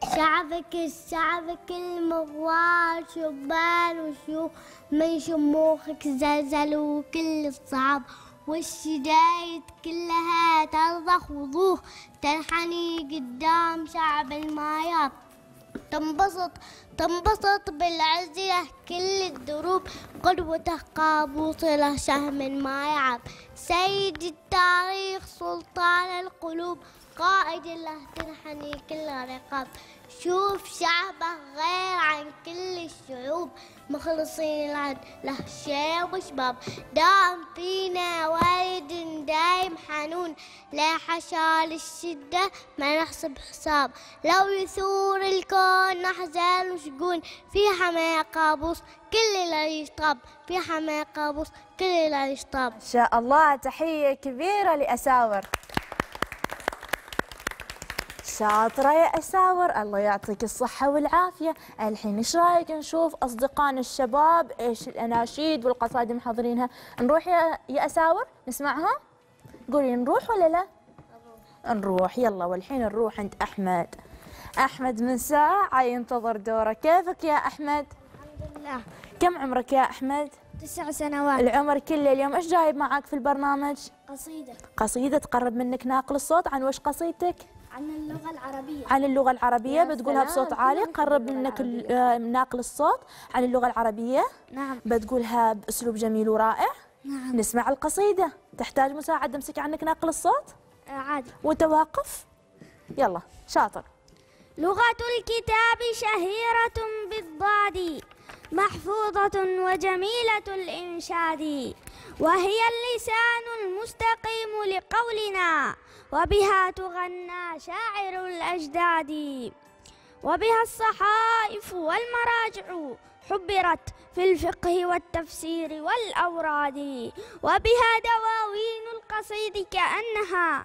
S12: شعبك المغوار، شبان وشيوخ من شموخك زلزلوا كل الصعاب، والشدايد كلها ترضخ وضوح، تنحني قدام شعب الماياب، تنبسط بالعز له كل الدروب، قدوته قابوس له شهم ما يعب، سيد التاريخ سلطان القلوب، قائد له تنحني كل رقاب، شوف شعبه غير عن كل الشعوب، مخلصين العد له شيب وشباب، دائم فينا والد دايم حنون، لا حشا للشدة ما نحسب حساب، لو يثور الكون نحزن وشقون، في حماية قابوس كل اللي يشطب، في حماية قابوس كل اللي يشطب.
S1: إن شاء الله. تحية كبيرة لأساور. شاطرة يا أساور، الله يعطيك الصحة والعافية. الحين إيش رأيك نشوف أصدقائنا الشباب إيش الأناشيد والقصائد محضرينها؟ نروح يا أساور نسمعها؟ قولي نروح ولا لا؟ نروح. يلا، والحين نروح عند أحمد. أحمد من ساعة ينتظر دوره. كيفك يا أحمد؟
S12: الحمد لله.
S1: كم عمرك يا أحمد؟
S12: 9 سنوات.
S1: العمر كله. اليوم إيش جايب معاك في البرنامج؟ قصيدة تقرب منك ناقل الصوت. عن وش قصيدتك؟
S12: عن اللغة العربية.
S1: عن اللغة العربية. بتقولها بصوت عالي، قرب منك ناقل الصوت. عن اللغة العربية.
S12: نعم.
S1: بتقولها بأسلوب جميل ورائع.
S12: نعم.
S1: نسمع القصيدة. تحتاج مساعدة امسك عنك ناقل الصوت؟
S12: عادي.
S1: وانت واقف. يلا شاطر.
S12: لغة الكتاب شهيرة بالضاد، محفوظة وجميلة الإنشاد، وهي اللسان المستقيم لقولنا، وبها تغنى شاعر الأجداد، وبها الصحائف والمراجع حبرت في الفقه والتفسير والأوراد، وبها دواوين القصيد كأنها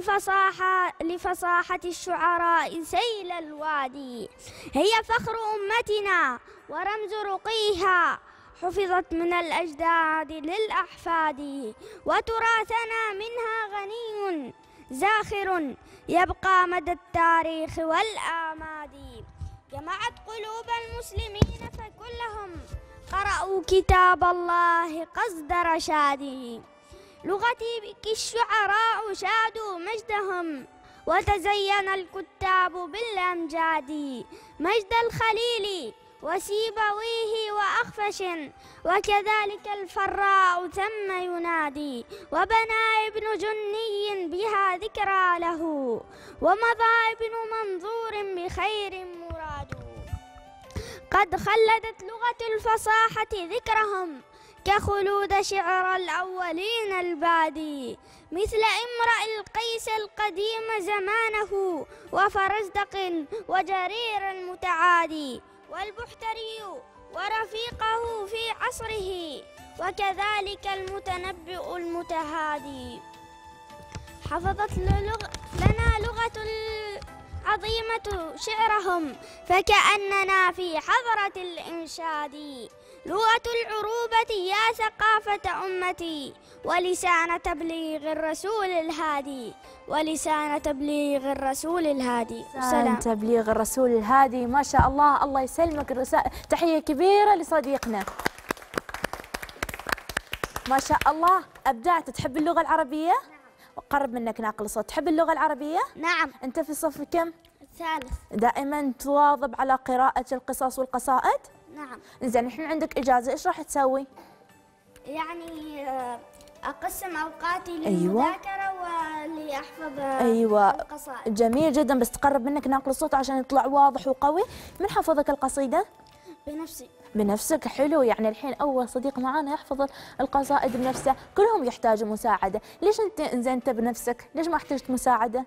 S12: لفصاحة الشعراء سيل الوادي. هي فخر أمتنا ورمز رقيها، حفظت من الأجداد للأحفاد، وتراثنا منها غني زاخر يبقى مدى التاريخ والآماد. جمعت قلوب المسلمين فكلهم قرأوا كتاب الله قصد رشاد. لغتي بك الشعراء شادوا مجدهم، وتزين الكتاب بالأمجاد. مجد الخليل وسيبويه وأخفش، وكذلك الفراء تم ينادي. وبنى ابن جني بها ذكرى له، ومضى ابن منظور بخير مراد. قد خلدت لغة الفصاحة ذكرهم، كخلود شعر الأولين البادي. مثل امرأ القيس القديم زمانه، وفرزدق وجرير المتعادي، والبحتري ورفيقه في عصره، وكذلك المتنبئ المتهادي. حفظت لنا لغة عظيمة شعرهم، فكأننا في حضرة الإنشاد. لغة العروبة يا ثقافة أمتي، ولسان تبليغ الرسول الهادي، ولسان تبليغ الرسول الهادي.
S1: لسان تبليغ الرسول الهادي، ما شاء الله، الله يسلمك. تحية كبيرة لصديقنا، ما شاء الله، أبدعت. تحب اللغة العربية؟ قرب منك ناقل صوت. تحب اللغة العربية؟
S12: نعم.
S1: أنت في الصف كم؟
S12: الثالث.
S1: دائما تواظب على قراءة القصص والقصائد؟
S12: نعم.
S1: زين، الحين عندك إجازة، إيش راح تسوي؟
S12: يعني أقسم أوقاتي للمذاكرة ولأحفظ القصائد.
S1: جميل جدا، بس تقرب منك ناقل الصوت عشان يطلع واضح وقوي. من حفظك القصيدة؟
S12: بنفسي.
S1: بنفسك، حلو. يعني الحين أول صديق معانا يحفظ القصائد بنفسه، كلهم يحتاجوا مساعدة. ليش أنت بنفسك؟ ليش ما احتجت مساعدة؟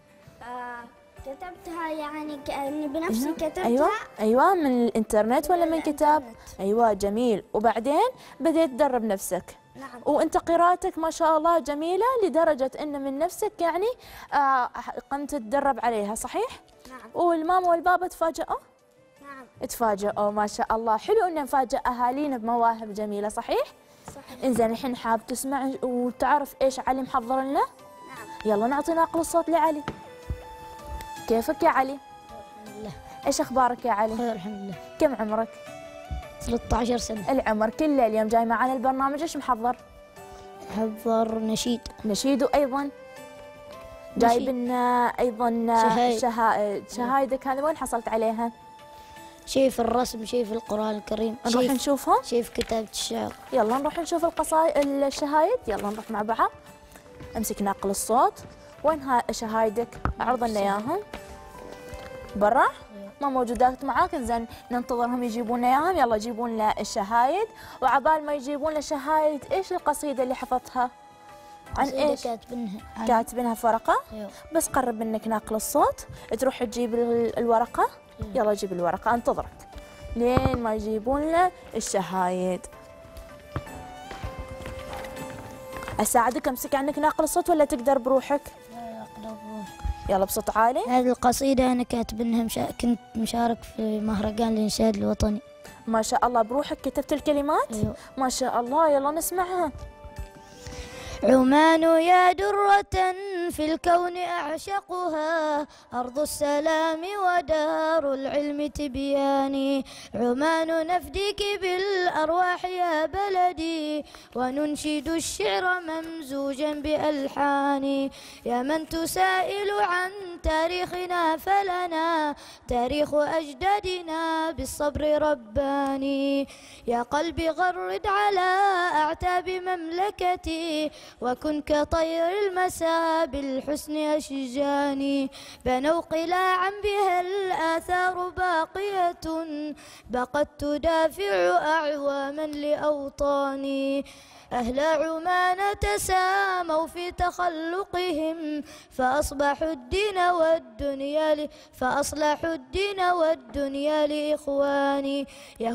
S12: كتبتها يعني كأني بنفسي كتبتها.
S1: أيوة من الإنترنت ولا من كتاب؟ أيوة جميل. وبعدين بديت تدرب نفسك.
S12: نعم.
S1: وأنت قراءتك ما شاء الله جميلة لدرجة أن من نفسك يعني قمت تتدرب عليها، صحيح؟
S12: نعم.
S1: والماما والبابا تفاجئوا؟
S12: نعم.
S1: تفاجئوا، ما شاء الله. حلو أن نفاجئ أهالينا بمواهب جميلة، صحيح؟
S12: صحيح.
S1: إنزين، الحين حاب تسمع وتعرف إيش علي محضر لنا؟
S12: نعم.
S1: يلا نعطي ناقل الصوت لعلي. كيفك يا علي؟
S13: الحمد لله.
S1: ايش اخبارك يا علي؟
S13: خير الحمد لله.
S1: كم عمرك؟
S13: 13 سنة.
S1: العمر كله. اليوم جاي معنا البرنامج، ايش محضر؟
S13: محضر نشيد
S1: وايضا جايب لنا ايضا شهايدك هذه وين حصلت عليها؟
S13: شيء في الرسم، شيء في القرآن الكريم.
S1: نروح نشوفهم؟
S13: شيء في كتابة الشعر.
S1: يلا نروح نشوف الشهايد. يلا نروح مع بعض. امسك ناقل الصوت. وين شهايدك؟ اعرض لنا اياهم. برا؟ ما موجودات معاك؟ زين ننتظرهم يجيبون لنا اياهم. يلا جيبون لنا الشهايد. وعبال ما يجيبون لنا الشهايد، ايش القصيدة اللي حفظتها؟ عن ايش؟ كاتبينها في ورقة؟ بس قرب منك ناقل الصوت، تروح تجيب الورقة. يلا جيب الورقة، انتظرك لين ما يجيبون لنا الشهايد. اساعدك امسك عنك ناقل الصوت ولا تقدر بروحك؟ يلا بصوت عالي.
S13: هذه القصيدة أنا كاتبينها كنت مشارك في مهرجان الإنشاد الوطني.
S1: ما شاء الله، بروحك كتبت الكلمات؟
S13: أيوة.
S1: ما شاء الله، يلا نسمعها.
S13: عمان يا درة في الكون أعشقها، أرض السلام ودار العلم تبياني. عمان نفديك بالأرواح يا بلدي، وننشد الشعر ممزوجا بألحاني. يا من تسائل عن تاريخنا، فلنا تاريخ أجدادنا بالصبر رباني. يا قلبي غرد على أعتاب مملكتي، وكن كطير المساء بالحسن أشجاني. بنوا قلاعا بها الآثار باقية، بقت تدافع أعواما لأوطاني. أهل عمان تساموا في تخلقهم فأصلحوا الدين والدنيا لإخواني.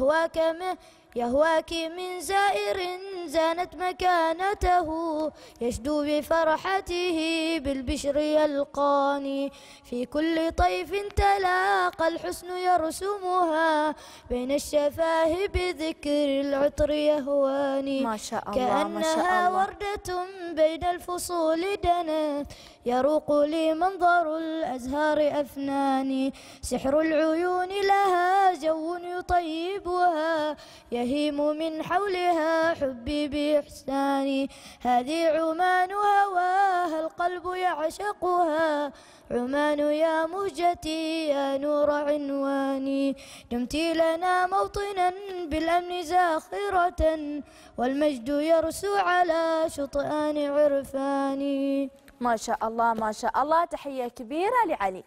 S13: يهواك من زائر زانت مكانته يشدو بفرحته بالبشر يلقاني. في كل طيف تلاقى الحسن يرسمها بين الشفاه بذكر العطر يهواني.
S1: ما شاء الله
S13: كأنها
S1: ما شاء الله.
S13: وردة بين الفصول دنت يروق لي منظر الأزهار أفناني. سحر العيون لها جو يطيبها يهيم من حولها حبي بإحساني. هذه عمان هواها القلب يعشقها عمان يا مهجتي يا نور عنواني. دمت لنا موطنا بالأمن زاخرة والمجد يرسو على شطآن عرفاني.
S1: ما شاء الله ما شاء الله. تحية كبيرة لعلي.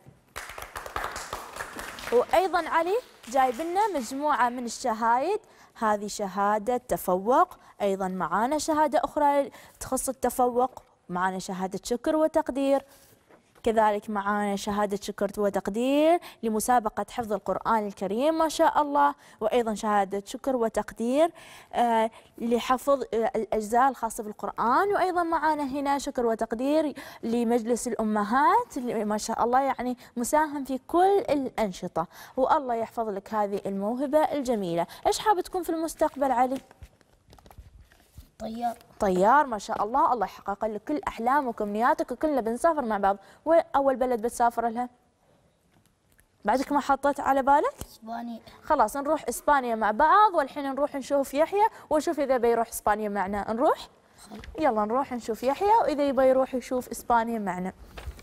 S1: وأيضا علي جايب لنا مجموعة من الشهايد. هذه شهادة تفوق، أيضا معانا شهادة أخرى تخص التفوق، معانا شهادة شكر وتقدير، كذلك معانا شهادة شكر وتقدير لمسابقة حفظ القرآن الكريم ما شاء الله، وأيضا شهادة شكر وتقدير لحفظ الأجزاء الخاصة بالقرآن، وأيضا معانا هنا شكر وتقدير لمجلس الأمهات ما شاء الله، يعني مساهم في كل الأنشطة، والله يحفظ لك هذه الموهبة الجميلة. إيش حابة تكون في المستقبل علي؟ طيار ما شاء الله. الله يحقق لك كل أحلامك وأمنياتك، وكلنا بنسافر مع بعض. وأول بلد بتسافر لها؟ بعدك ما حطيت على بالك؟
S13: إسبانيا.
S1: خلاص نروح إسبانيا مع بعض، والحين نروح نشوف يحيى ونشوف إذا بيروح إسبانيا معنا. نروح؟ يلا نروح نشوف يحيى، وإذا يبي يروح يشوف إسبانيا معنا.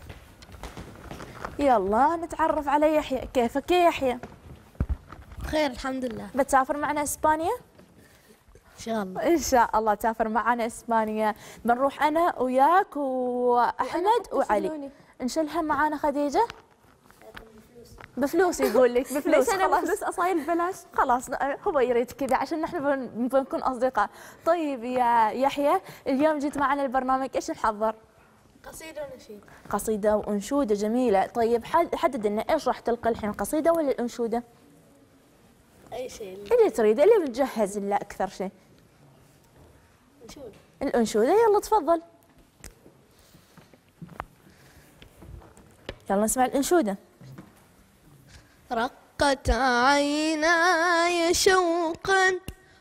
S1: يلا نتعرف على يحيى. كيفك يا يحيى؟
S13: خير الحمد لله.
S1: بتسافر معنا إسبانيا؟
S13: إن شاء الله.
S1: إن شاء الله تسافر معنا إسبانيا. بنروح أنا وياك وأحمد وعلي. نشيلها معنا خديجة؟ بفلوس يقول لك. بفلوس.
S2: ليش أنا بفلوس أصاير ببلاش؟
S1: خلاص هو يريد كذا عشان نحن بنكون أصدقاء. طيب يا يحيى، اليوم جيت معنا البرنامج، إيش نحضر؟
S4: قصيدة ونشيد.
S1: قصيدة وأنشودة جميلة. طيب حدد لنا إيش راح تلقى الحين، القصيدة ولا الأنشودة؟
S4: أي شيء
S1: اللي تريد، اللي بتجهز له أكثر شيء.
S4: نشود.
S1: الأنشودة. يلا تفضل. يلا نسمع الأنشودة.
S4: رقت عيناي شوقا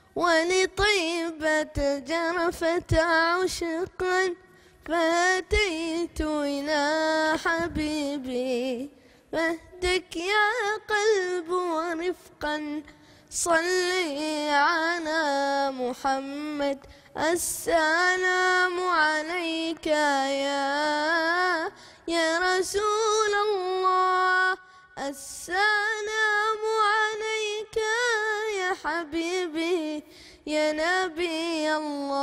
S4: ولطيبة جرفت عشقا فأتيت إلى حبيبي فاهدك يا قلب ورفقا صلي على محمد السلام عليك يا رسول الله السلام عليك يا حبيبي يا نبي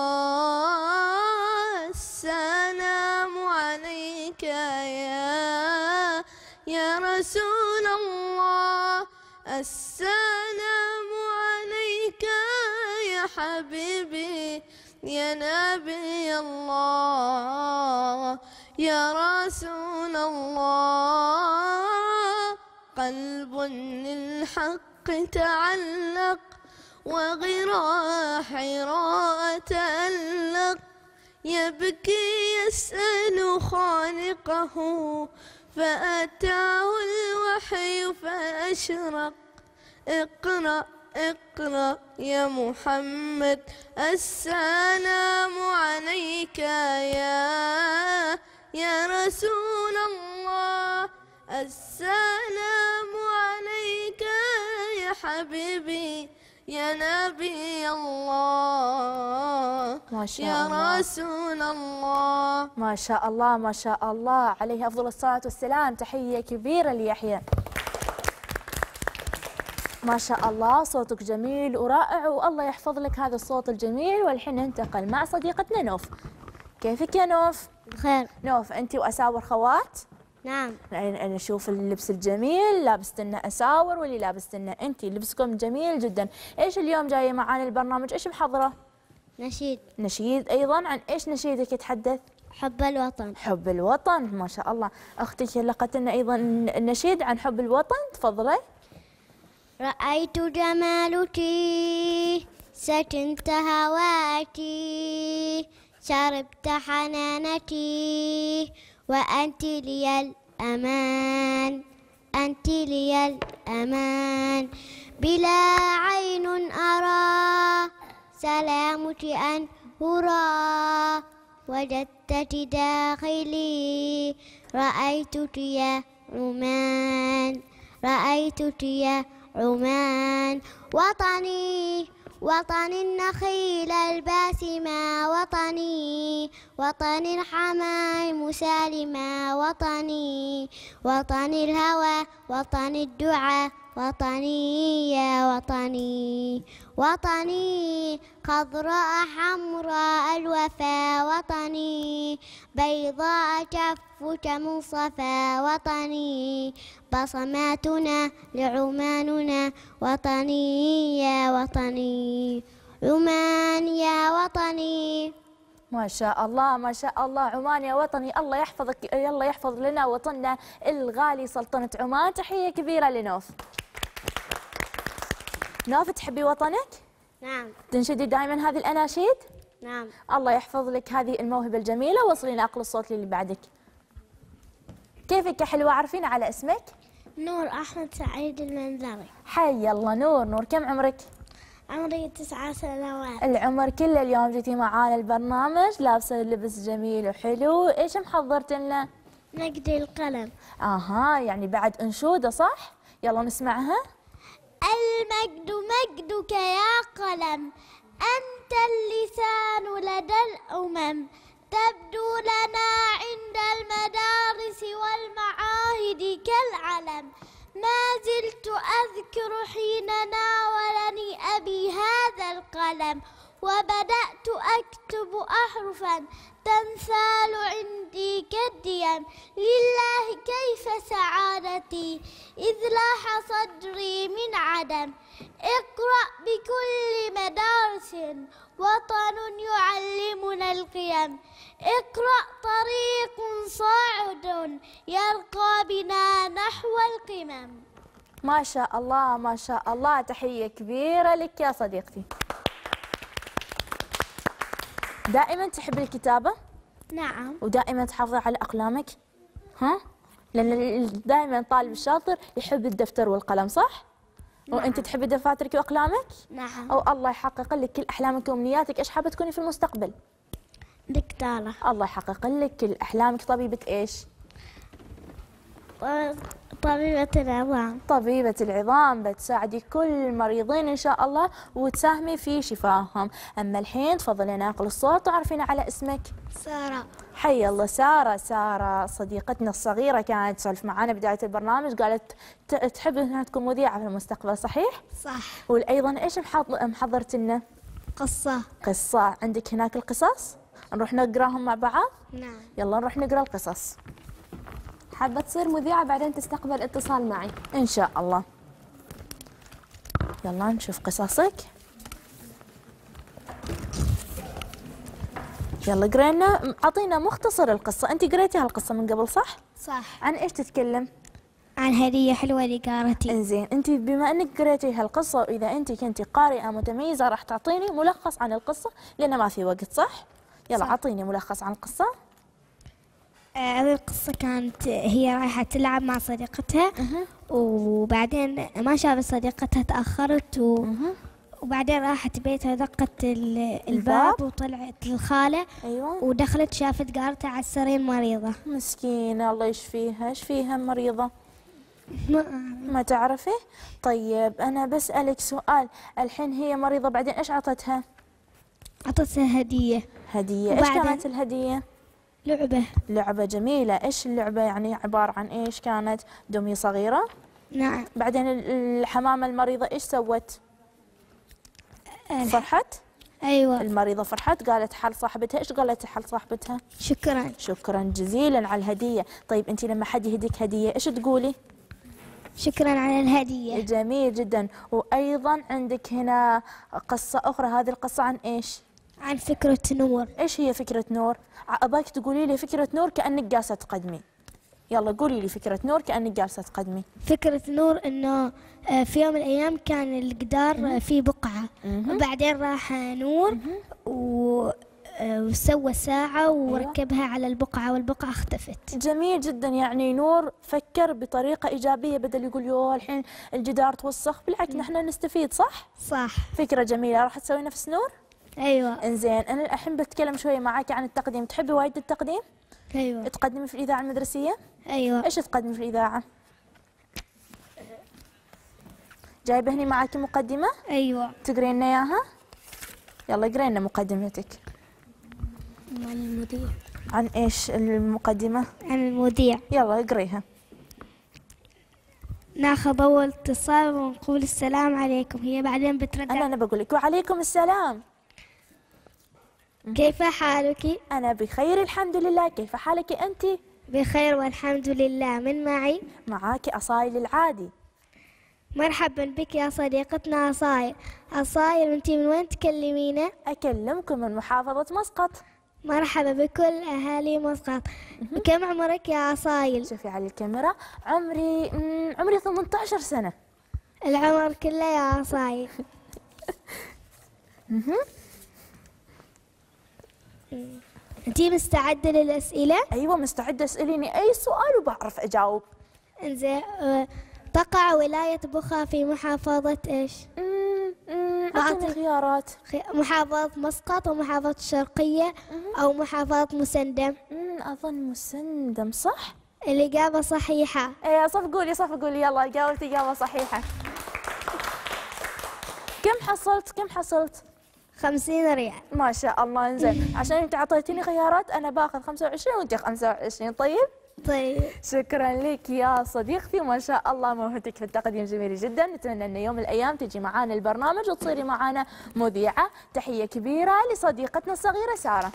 S4: الله السلام عليك يا رسول الله السلام عليك يا حبيبي يا نبي الله يا رسول الله قلب للحق تعلق وغرى حراء تألق يبكي يسأل خالقه فأتاه الوحي فأشرق اقرأ اقرأ يا محمد السلام عليك يا رسول الله السلام عليك يا حبيبي يا نبي الله
S1: ما شاء
S4: يا
S1: الله.
S4: رسول الله.
S1: ما شاء الله ما شاء الله، عليه أفضل الصلاة والسلام. تحية كبيرة ليحيى. ما شاء الله، صوتك جميل ورائع، والله يحفظ لك هذا الصوت الجميل. والحين ننتقل مع صديقتنا نوف. كيفك يا نوف؟
S12: بخير.
S1: نوف، أنت وأساور خوات؟
S12: نعم.
S1: أنا أشوف اللبس الجميل، لابست لنا أساور واللي لابست لنا أنت، لبسكم جميل جدا. إيش اليوم جاية معانا البرنامج، إيش محضرة؟
S12: نشيد.
S1: نشيد أيضا. عن إيش نشيدك يتحدث؟
S12: حب الوطن.
S1: حب الوطن، ما شاء الله. أختك لقت لنا أيضا نشيد عن حب الوطن، تفضلي.
S12: رأيت جمالك سكنت هواتي شربت حنانتي وأنت لي الأمان أنت لي الأمان بلا عين أرى سلامك أن هرى وجدت داخلي رأيتك يا عمان رأيتك يا عمان وطني وطني النخيل الباسمة وطني وطني الحمام سالمة وطني وطني الهوى وطني الدعاء وطني يا وطني وطني خضراء حمراء الوفا وطني بيضاء كفك منصفا وطني بصماتنا لعماننا وطني يا وطني عمان يا وطني.
S1: ما شاء الله ما شاء الله، عمان يا وطني. الله يحفظك، الله يحفظ لنا وطننا الغالي سلطنة عمان. تحية كبيرة لنوف. نوف، تحبي وطنك؟
S12: نعم.
S1: تنشدي دائما هذه الأناشيد؟
S12: نعم.
S1: الله يحفظ لك هذه الموهبة الجميلة. وصلي نقل الصوت اللي بعدك. كيفك يا حلوة؟ عارفين على اسمك؟
S12: نور أحمد سعيد المنذري.
S1: حي الله نور. نور، كم عمرك؟
S12: عمري 9 سنوات.
S1: العمر كله. اليوم جيتي معانا البرنامج لابسة لبس جميل وحلو. ايش محضرت لنا؟
S12: نقد القلم.
S1: يعني بعد أنشودة صح؟ يلا نسمعها.
S12: المجد مجدك يا قلم أنت اللسان لدى الأمم تبدو لنا عند المدارس والمعاهد كالعلم ما زلت أذكر حين ناولني أبي هذا القلم وبدأت أكتب أحرفا تمثال عندي كالديم لله كيف سعادتي إذ لاح صدري من عدم اقرأ بكل مدارس وطن يعلمنا القيم اقرأ طريق صاعد يرقى بنا نحو القمم.
S1: ما شاء الله ما شاء الله، تحية كبيرة لك يا صديقتي. دائما تحب الكتابة؟
S12: نعم.
S1: ودائما تحافظي على أقلامك؟ ها؟ لأن دائما الطالب الشاطر يحب الدفتر والقلم صح؟
S12: نعم.
S1: وأنت تحبي دفاترك وأقلامك؟
S12: نعم.
S1: أو الله يحقق لك كل أحلامك وأمنياتك. إيش حابة تكوني في المستقبل؟
S12: دكتورة.
S1: الله يحقق لك كل أحلامك. طبيبة إيش؟
S12: طبيبة العظام.
S1: طبيبة العظام، بتساعدي كل المريضين إن شاء الله وتساهمي في شفائهم. أما الحين تفضلي ناقل الصوت تعرفين على اسمك.
S12: سارة.
S1: حي الله سارة. سارة صديقتنا الصغيرة كانت تسولف معنا بداية البرنامج، قالت تحب أنها تكون مذيعة في المستقبل صحيح؟
S12: صح.
S1: وأيضا إيش محضرت لنا؟
S12: قصة.
S1: قصة. عندك هناك القصص؟ نروح نقراهم مع بعض؟
S12: نعم.
S1: يلا نروح نقرأ القصص.
S2: حابة تصير مذيعة بعدين تستقبل اتصال معي
S1: إن شاء الله. يلا نشوف قصصك. يلا قرينا. أعطينا مختصر القصة. أنت قريتي هالقصة من قبل صح؟
S12: صح.
S1: عن إيش تتكلم؟
S12: عن هدية حلوة لجارتي.
S1: إنزين، أنت بما أنك قريتي هالقصة وإذا أنت كنتي قارئة متميزة راح تعطيني ملخص عن القصة لأن ما في وقت صح؟ يلا أعطيني ملخص عن القصة.
S12: هذه القصة كانت هي رايحة تلعب مع صديقتها وبعدين ما شافت صديقتها تأخرت وبعدين راحت بيتها دقت الباب وطلعت الخالة.
S1: أيوة.
S12: ودخلت شافت جارتها على السرير مريضة.
S1: مسكينة الله يشفيها. إيش فيها مريضة؟ ما تعرفي؟ طيب أنا بسألك سؤال. الحين هي مريضة بعدين إيش عطتها؟
S12: عطتها هدية.
S1: هدية. إيش كانت الهدية؟
S12: لعبة.
S1: لعبة جميلة. إيش اللعبة يعني عبارة عن إيش كانت؟ دمية صغيرة؟
S12: نعم.
S1: بعدين الحمامة المريضة إيش سوت؟ فرحت؟
S12: أيوة.
S1: المريضة فرحت قالت حل صاحبتها. إيش قالت حل صاحبتها؟
S12: شكرا.
S1: شكرا جزيلا على الهدية. طيب أنت لما حد يهديك هدية إيش تقولي؟
S12: شكرا على الهدية.
S1: جميل جدا. وأيضا عندك هنا قصة أخرى. هذه القصة عن إيش؟
S12: عن فكرة نور.
S1: إيش هي فكرة نور؟ أباك تقولي لي فكرة نور كأنك جالسة تقدمي. يلا قولي لي فكرة نور كأنك جالسة تقدمي.
S12: فكرة نور إنه في يوم من الأيام كان الجدار فيه بقعة، وبعدين راح نور وسوى ساعة وركبها على البقعة والبقعة اختفت.
S1: جميل جدا، يعني نور فكر بطريقة إيجابية بدل يقول يوه الحين الجدار توسخ، بالعكس نحن نستفيد. صح؟
S12: صح.
S1: فكرة جميلة. راح تسوي نفس نور؟
S12: أيوة.
S1: إنزين، أنا الحين بتكلم شوية معاك عن التقديم. تحبي وايد التقديم؟
S12: أيوة.
S1: تقدمي في الإذاعة المدرسية؟
S12: أيوة.
S1: إيش تقدمي في الإذاعة؟ جايبة هني معاكي مقدمة؟
S12: أيوة.
S1: تقرين لنا إياها؟ يلا اقري لنا مقدمتك.
S12: مع المذيع.
S1: عن إيش المقدمة؟
S12: عن المذيع.
S1: يلا اقريها.
S12: ناخذ أول اتصال ونقول السلام عليكم، هي بعدين بترد.
S1: أنا بقول لك وعليكم السلام.
S12: كيف حالك؟
S1: أنا بخير الحمد لله، كيف حالك أنت؟
S12: بخير والحمد لله. من معي؟
S1: معاك أصايل العادي.
S12: مرحبا بك يا صديقتنا أصايل. أصايل أنت من وين تكلمينا؟
S1: أكلمكم من محافظة مسقط.
S12: مرحبا بكل أهالي مسقط. كم عمرك يا أصايل؟
S1: شوفي على الكاميرا. عمري 18 سنة.
S12: العمر كله يا أصايل. أنت مستعدة للأسئلة؟
S1: أيوة مستعدة، اسأليني أي سؤال وبعرف أجاوب.
S12: إنزين، تقع ولاية بخا في محافظة إيش؟
S1: أعطيني خيارات.
S12: محافظة مسقط ومحافظة الشرقية أو محافظة مسندم.
S1: أظن مسندم. صح؟
S12: الإجابة صحيحة.
S1: إيه صف قولي يلا جاوبت إجابة صحيحة. كم حصلت؟
S12: 50 ريال.
S1: ما شاء الله. انزين، عشان انت اعطيتيني خيارات انا باخذ 25 وانت 25. طيب شكرا لك يا صديقتي، ما شاء الله موهبتك في التقديم جميله جدا. نتمنى ان يوم من الايام تجي معانا البرنامج وتصيري معانا مذيعه. تحيه كبيره لصديقتنا الصغيره ساره.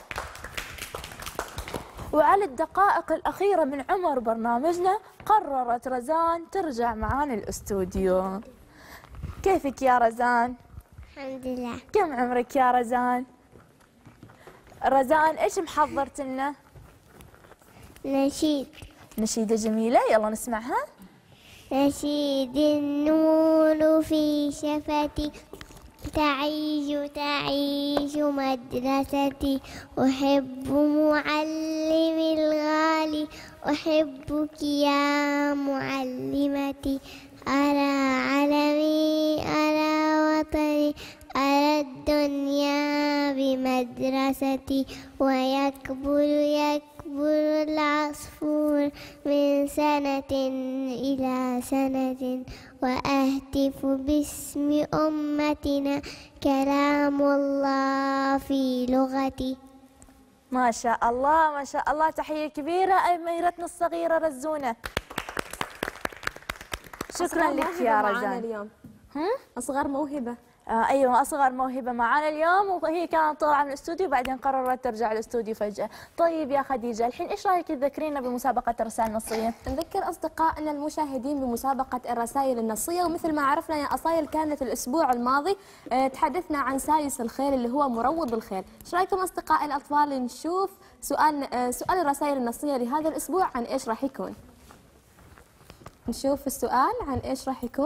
S1: وعلى الدقائق الاخيره من عمر برنامجنا قررت رزان ترجع معانا الاستوديو. كيفك يا رزان؟
S12: الحمد لله.
S1: كم عمرك يا رزان؟ رزان ايش محضرت لنا؟ نشيدة جميلة، يلا نسمعها.
S12: نشيد النور في شفتي، تعيش مدرستي، أحب معلمي الغالي، أحبك يا معلمتي، أرى علمي أرى وطني، أرى الدنيا بمدرستي، ويكبر العصفور من سنة إلى سنة، وأهتف باسم أمتنا كلام الله في لغتي.
S1: ما شاء الله ما شاء الله، تحية كبيرة أميرتنا الصغيرة رزونة. شكرا لك يا رزان.
S2: اليوم أصغر موهبة.
S1: ايوه اصغر موهبه معانا اليوم، وهي كانت طالعه من الاستوديو بعدين قررت ترجع الاستوديو فجاه. طيب يا خديجه، الحين ايش رايك تذكرينا بمسابقه الرسائل النصيه؟
S2: نذكر اصدقائنا المشاهدين بمسابقه الرسائل النصيه، ومثل ما عرفنا يا اصايل كانت الاسبوع الماضي تحدثنا عن سايس الخيل اللي هو مروض الخيل. ايش رايكم اصدقائي الاطفال نشوف سؤال الرسائل النصيه لهذا الاسبوع عن ايش راح يكون؟ نشوف السؤال عن ايش راح يكون؟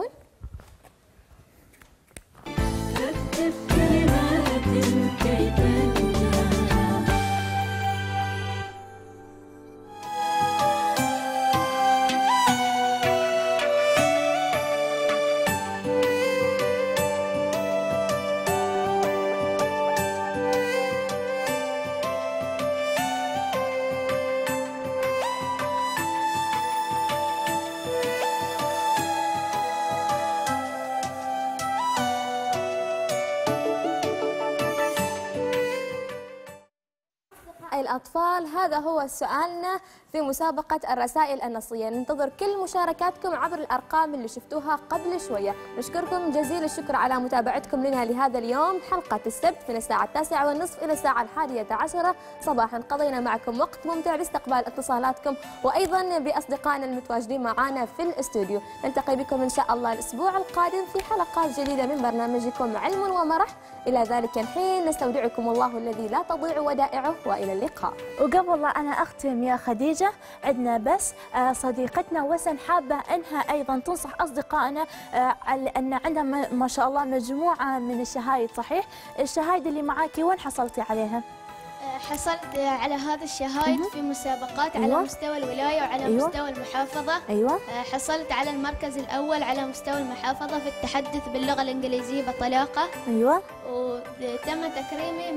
S2: الأطفال؟ هذا هو سؤالنا في مسابقة الرسائل النصية. ننتظر كل مشاركاتكم عبر الأرقام اللي شفتوها قبل شوية. نشكركم جزيل الشكر على متابعتكم لنا لهذا اليوم، حلقة السبت من الساعة 9:30 إلى الساعة 11 صباحا. قضينا معكم وقت ممتع باستقبال اتصالاتكم وأيضا بأصدقائنا المتواجدين معنا في الاستوديو. نلتقي بكم إن شاء الله الأسبوع القادم في حلقات جديدة من برنامجكم علم ومرح. إلى ذلك الحين نستودعكم الله الذي لا تضيع ودائعه، وإلى اللقاء.
S1: وقبل لا أنا أختم يا خديجة، عندنا بس صديقتنا وسن حابة أنها أيضا تنصح أصدقائنا على أن عندها ما شاء الله مجموعة من الشهايد. صحيح؟ الشهايد اللي معاكي وين حصلتي عليها؟
S6: حصلت على هذا الشهايد في مسابقات على مستوى الولاية وعلى مستوى المحافظة. حصلت على المركز الأول على مستوى المحافظة في التحدث باللغة الإنجليزية بطلاقة. وتم تكريمي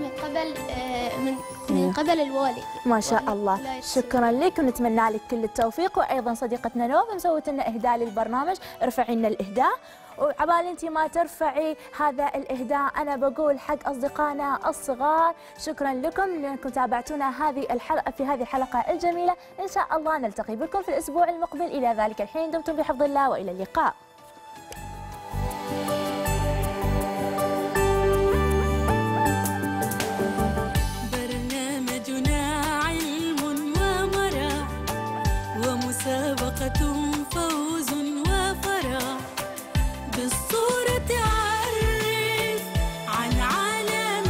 S6: من قبل الوالي.
S1: ما شاء الله. شكرا لك ونتمنى لك كل التوفيق. وأيضا صديقتنا نوف مسوت لنا إهداء للبرنامج، ارفعي لنا الإهداء. وعبال انت ما ترفعي هذا الاهداء انا بقول حق اصدقائنا الصغار شكرا لكم لانكم تابعتونا هذه الحلقه في هذه الحلقه الجميله. ان شاء الله نلتقي بكم في الاسبوع المقبل. الى ذلك الحين دمتم بحفظ الله والى اللقاء.
S8: برنامجنا علم ومرح ومسابقة فوز وفرح. بالصورة عرف عن عالم،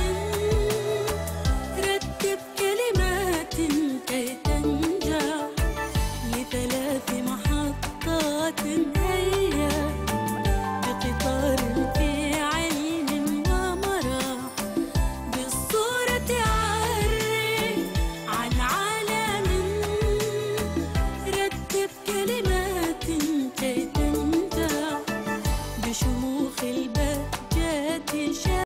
S8: رتب كلمات كي تنجح لثلاث محطات هيا بقطار في علم ومرح. بالصورة عرف عن عالم، رتب كلمات كي تنجح بشموخ الباب